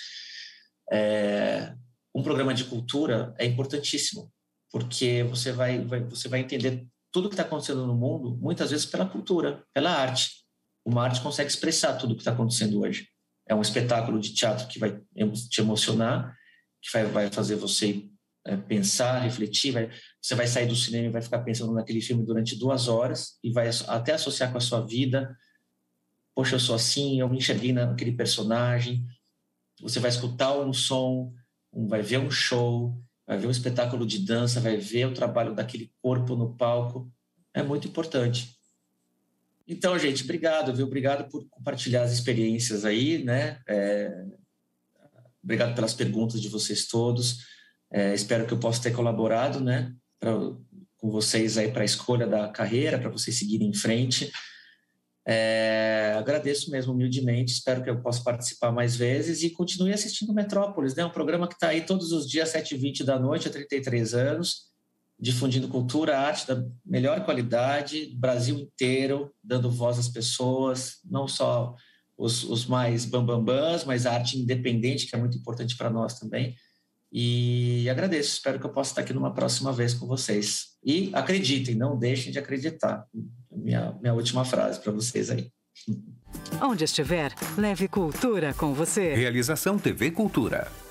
É, um programa de cultura é importantíssimo, porque você vai, vai, você vai entender tudo que está acontecendo no mundo, muitas vezes pela cultura, pela arte. Uma arte consegue expressar tudo o que está acontecendo hoje. É um espetáculo de teatro que vai te emocionar, que vai, vai fazer você é, pensar, refletir. Vai, você vai sair do cinema e vai ficar pensando naquele filme durante duas horas e vai até associar com a sua vida. Poxa, eu sou assim, eu me enxerguei naquele personagem. Você vai escutar um som, um, vai ver um show, vai ver um espetáculo de dança, vai ver o trabalho daquele corpo no palco. É muito importante. Então, gente, obrigado, viu? Obrigado por compartilhar as experiências aí, né? É... Obrigado pelas perguntas de vocês todos. É, espero que eu possa ter colaborado, né, pra, com vocês aí para a escolha da carreira, para vocês seguirem em frente. É, agradeço mesmo humildemente, espero que eu possa participar mais vezes e continue assistindo Metrópolis, né? Um programa que está aí todos os dias, sete e vinte da noite, há trinta e três anos, difundindo cultura, arte da melhor qualidade, Brasil inteiro, dando voz às pessoas, não só os, os mais bambambãs, mas a arte independente, que é muito importante para nós também. E agradeço, espero que eu possa estar aqui numa próxima vez com vocês. E acreditem, não deixem de acreditar. Minha, minha última frase para vocês aí. Onde estiver, leve cultura com você. Realização T V Cultura.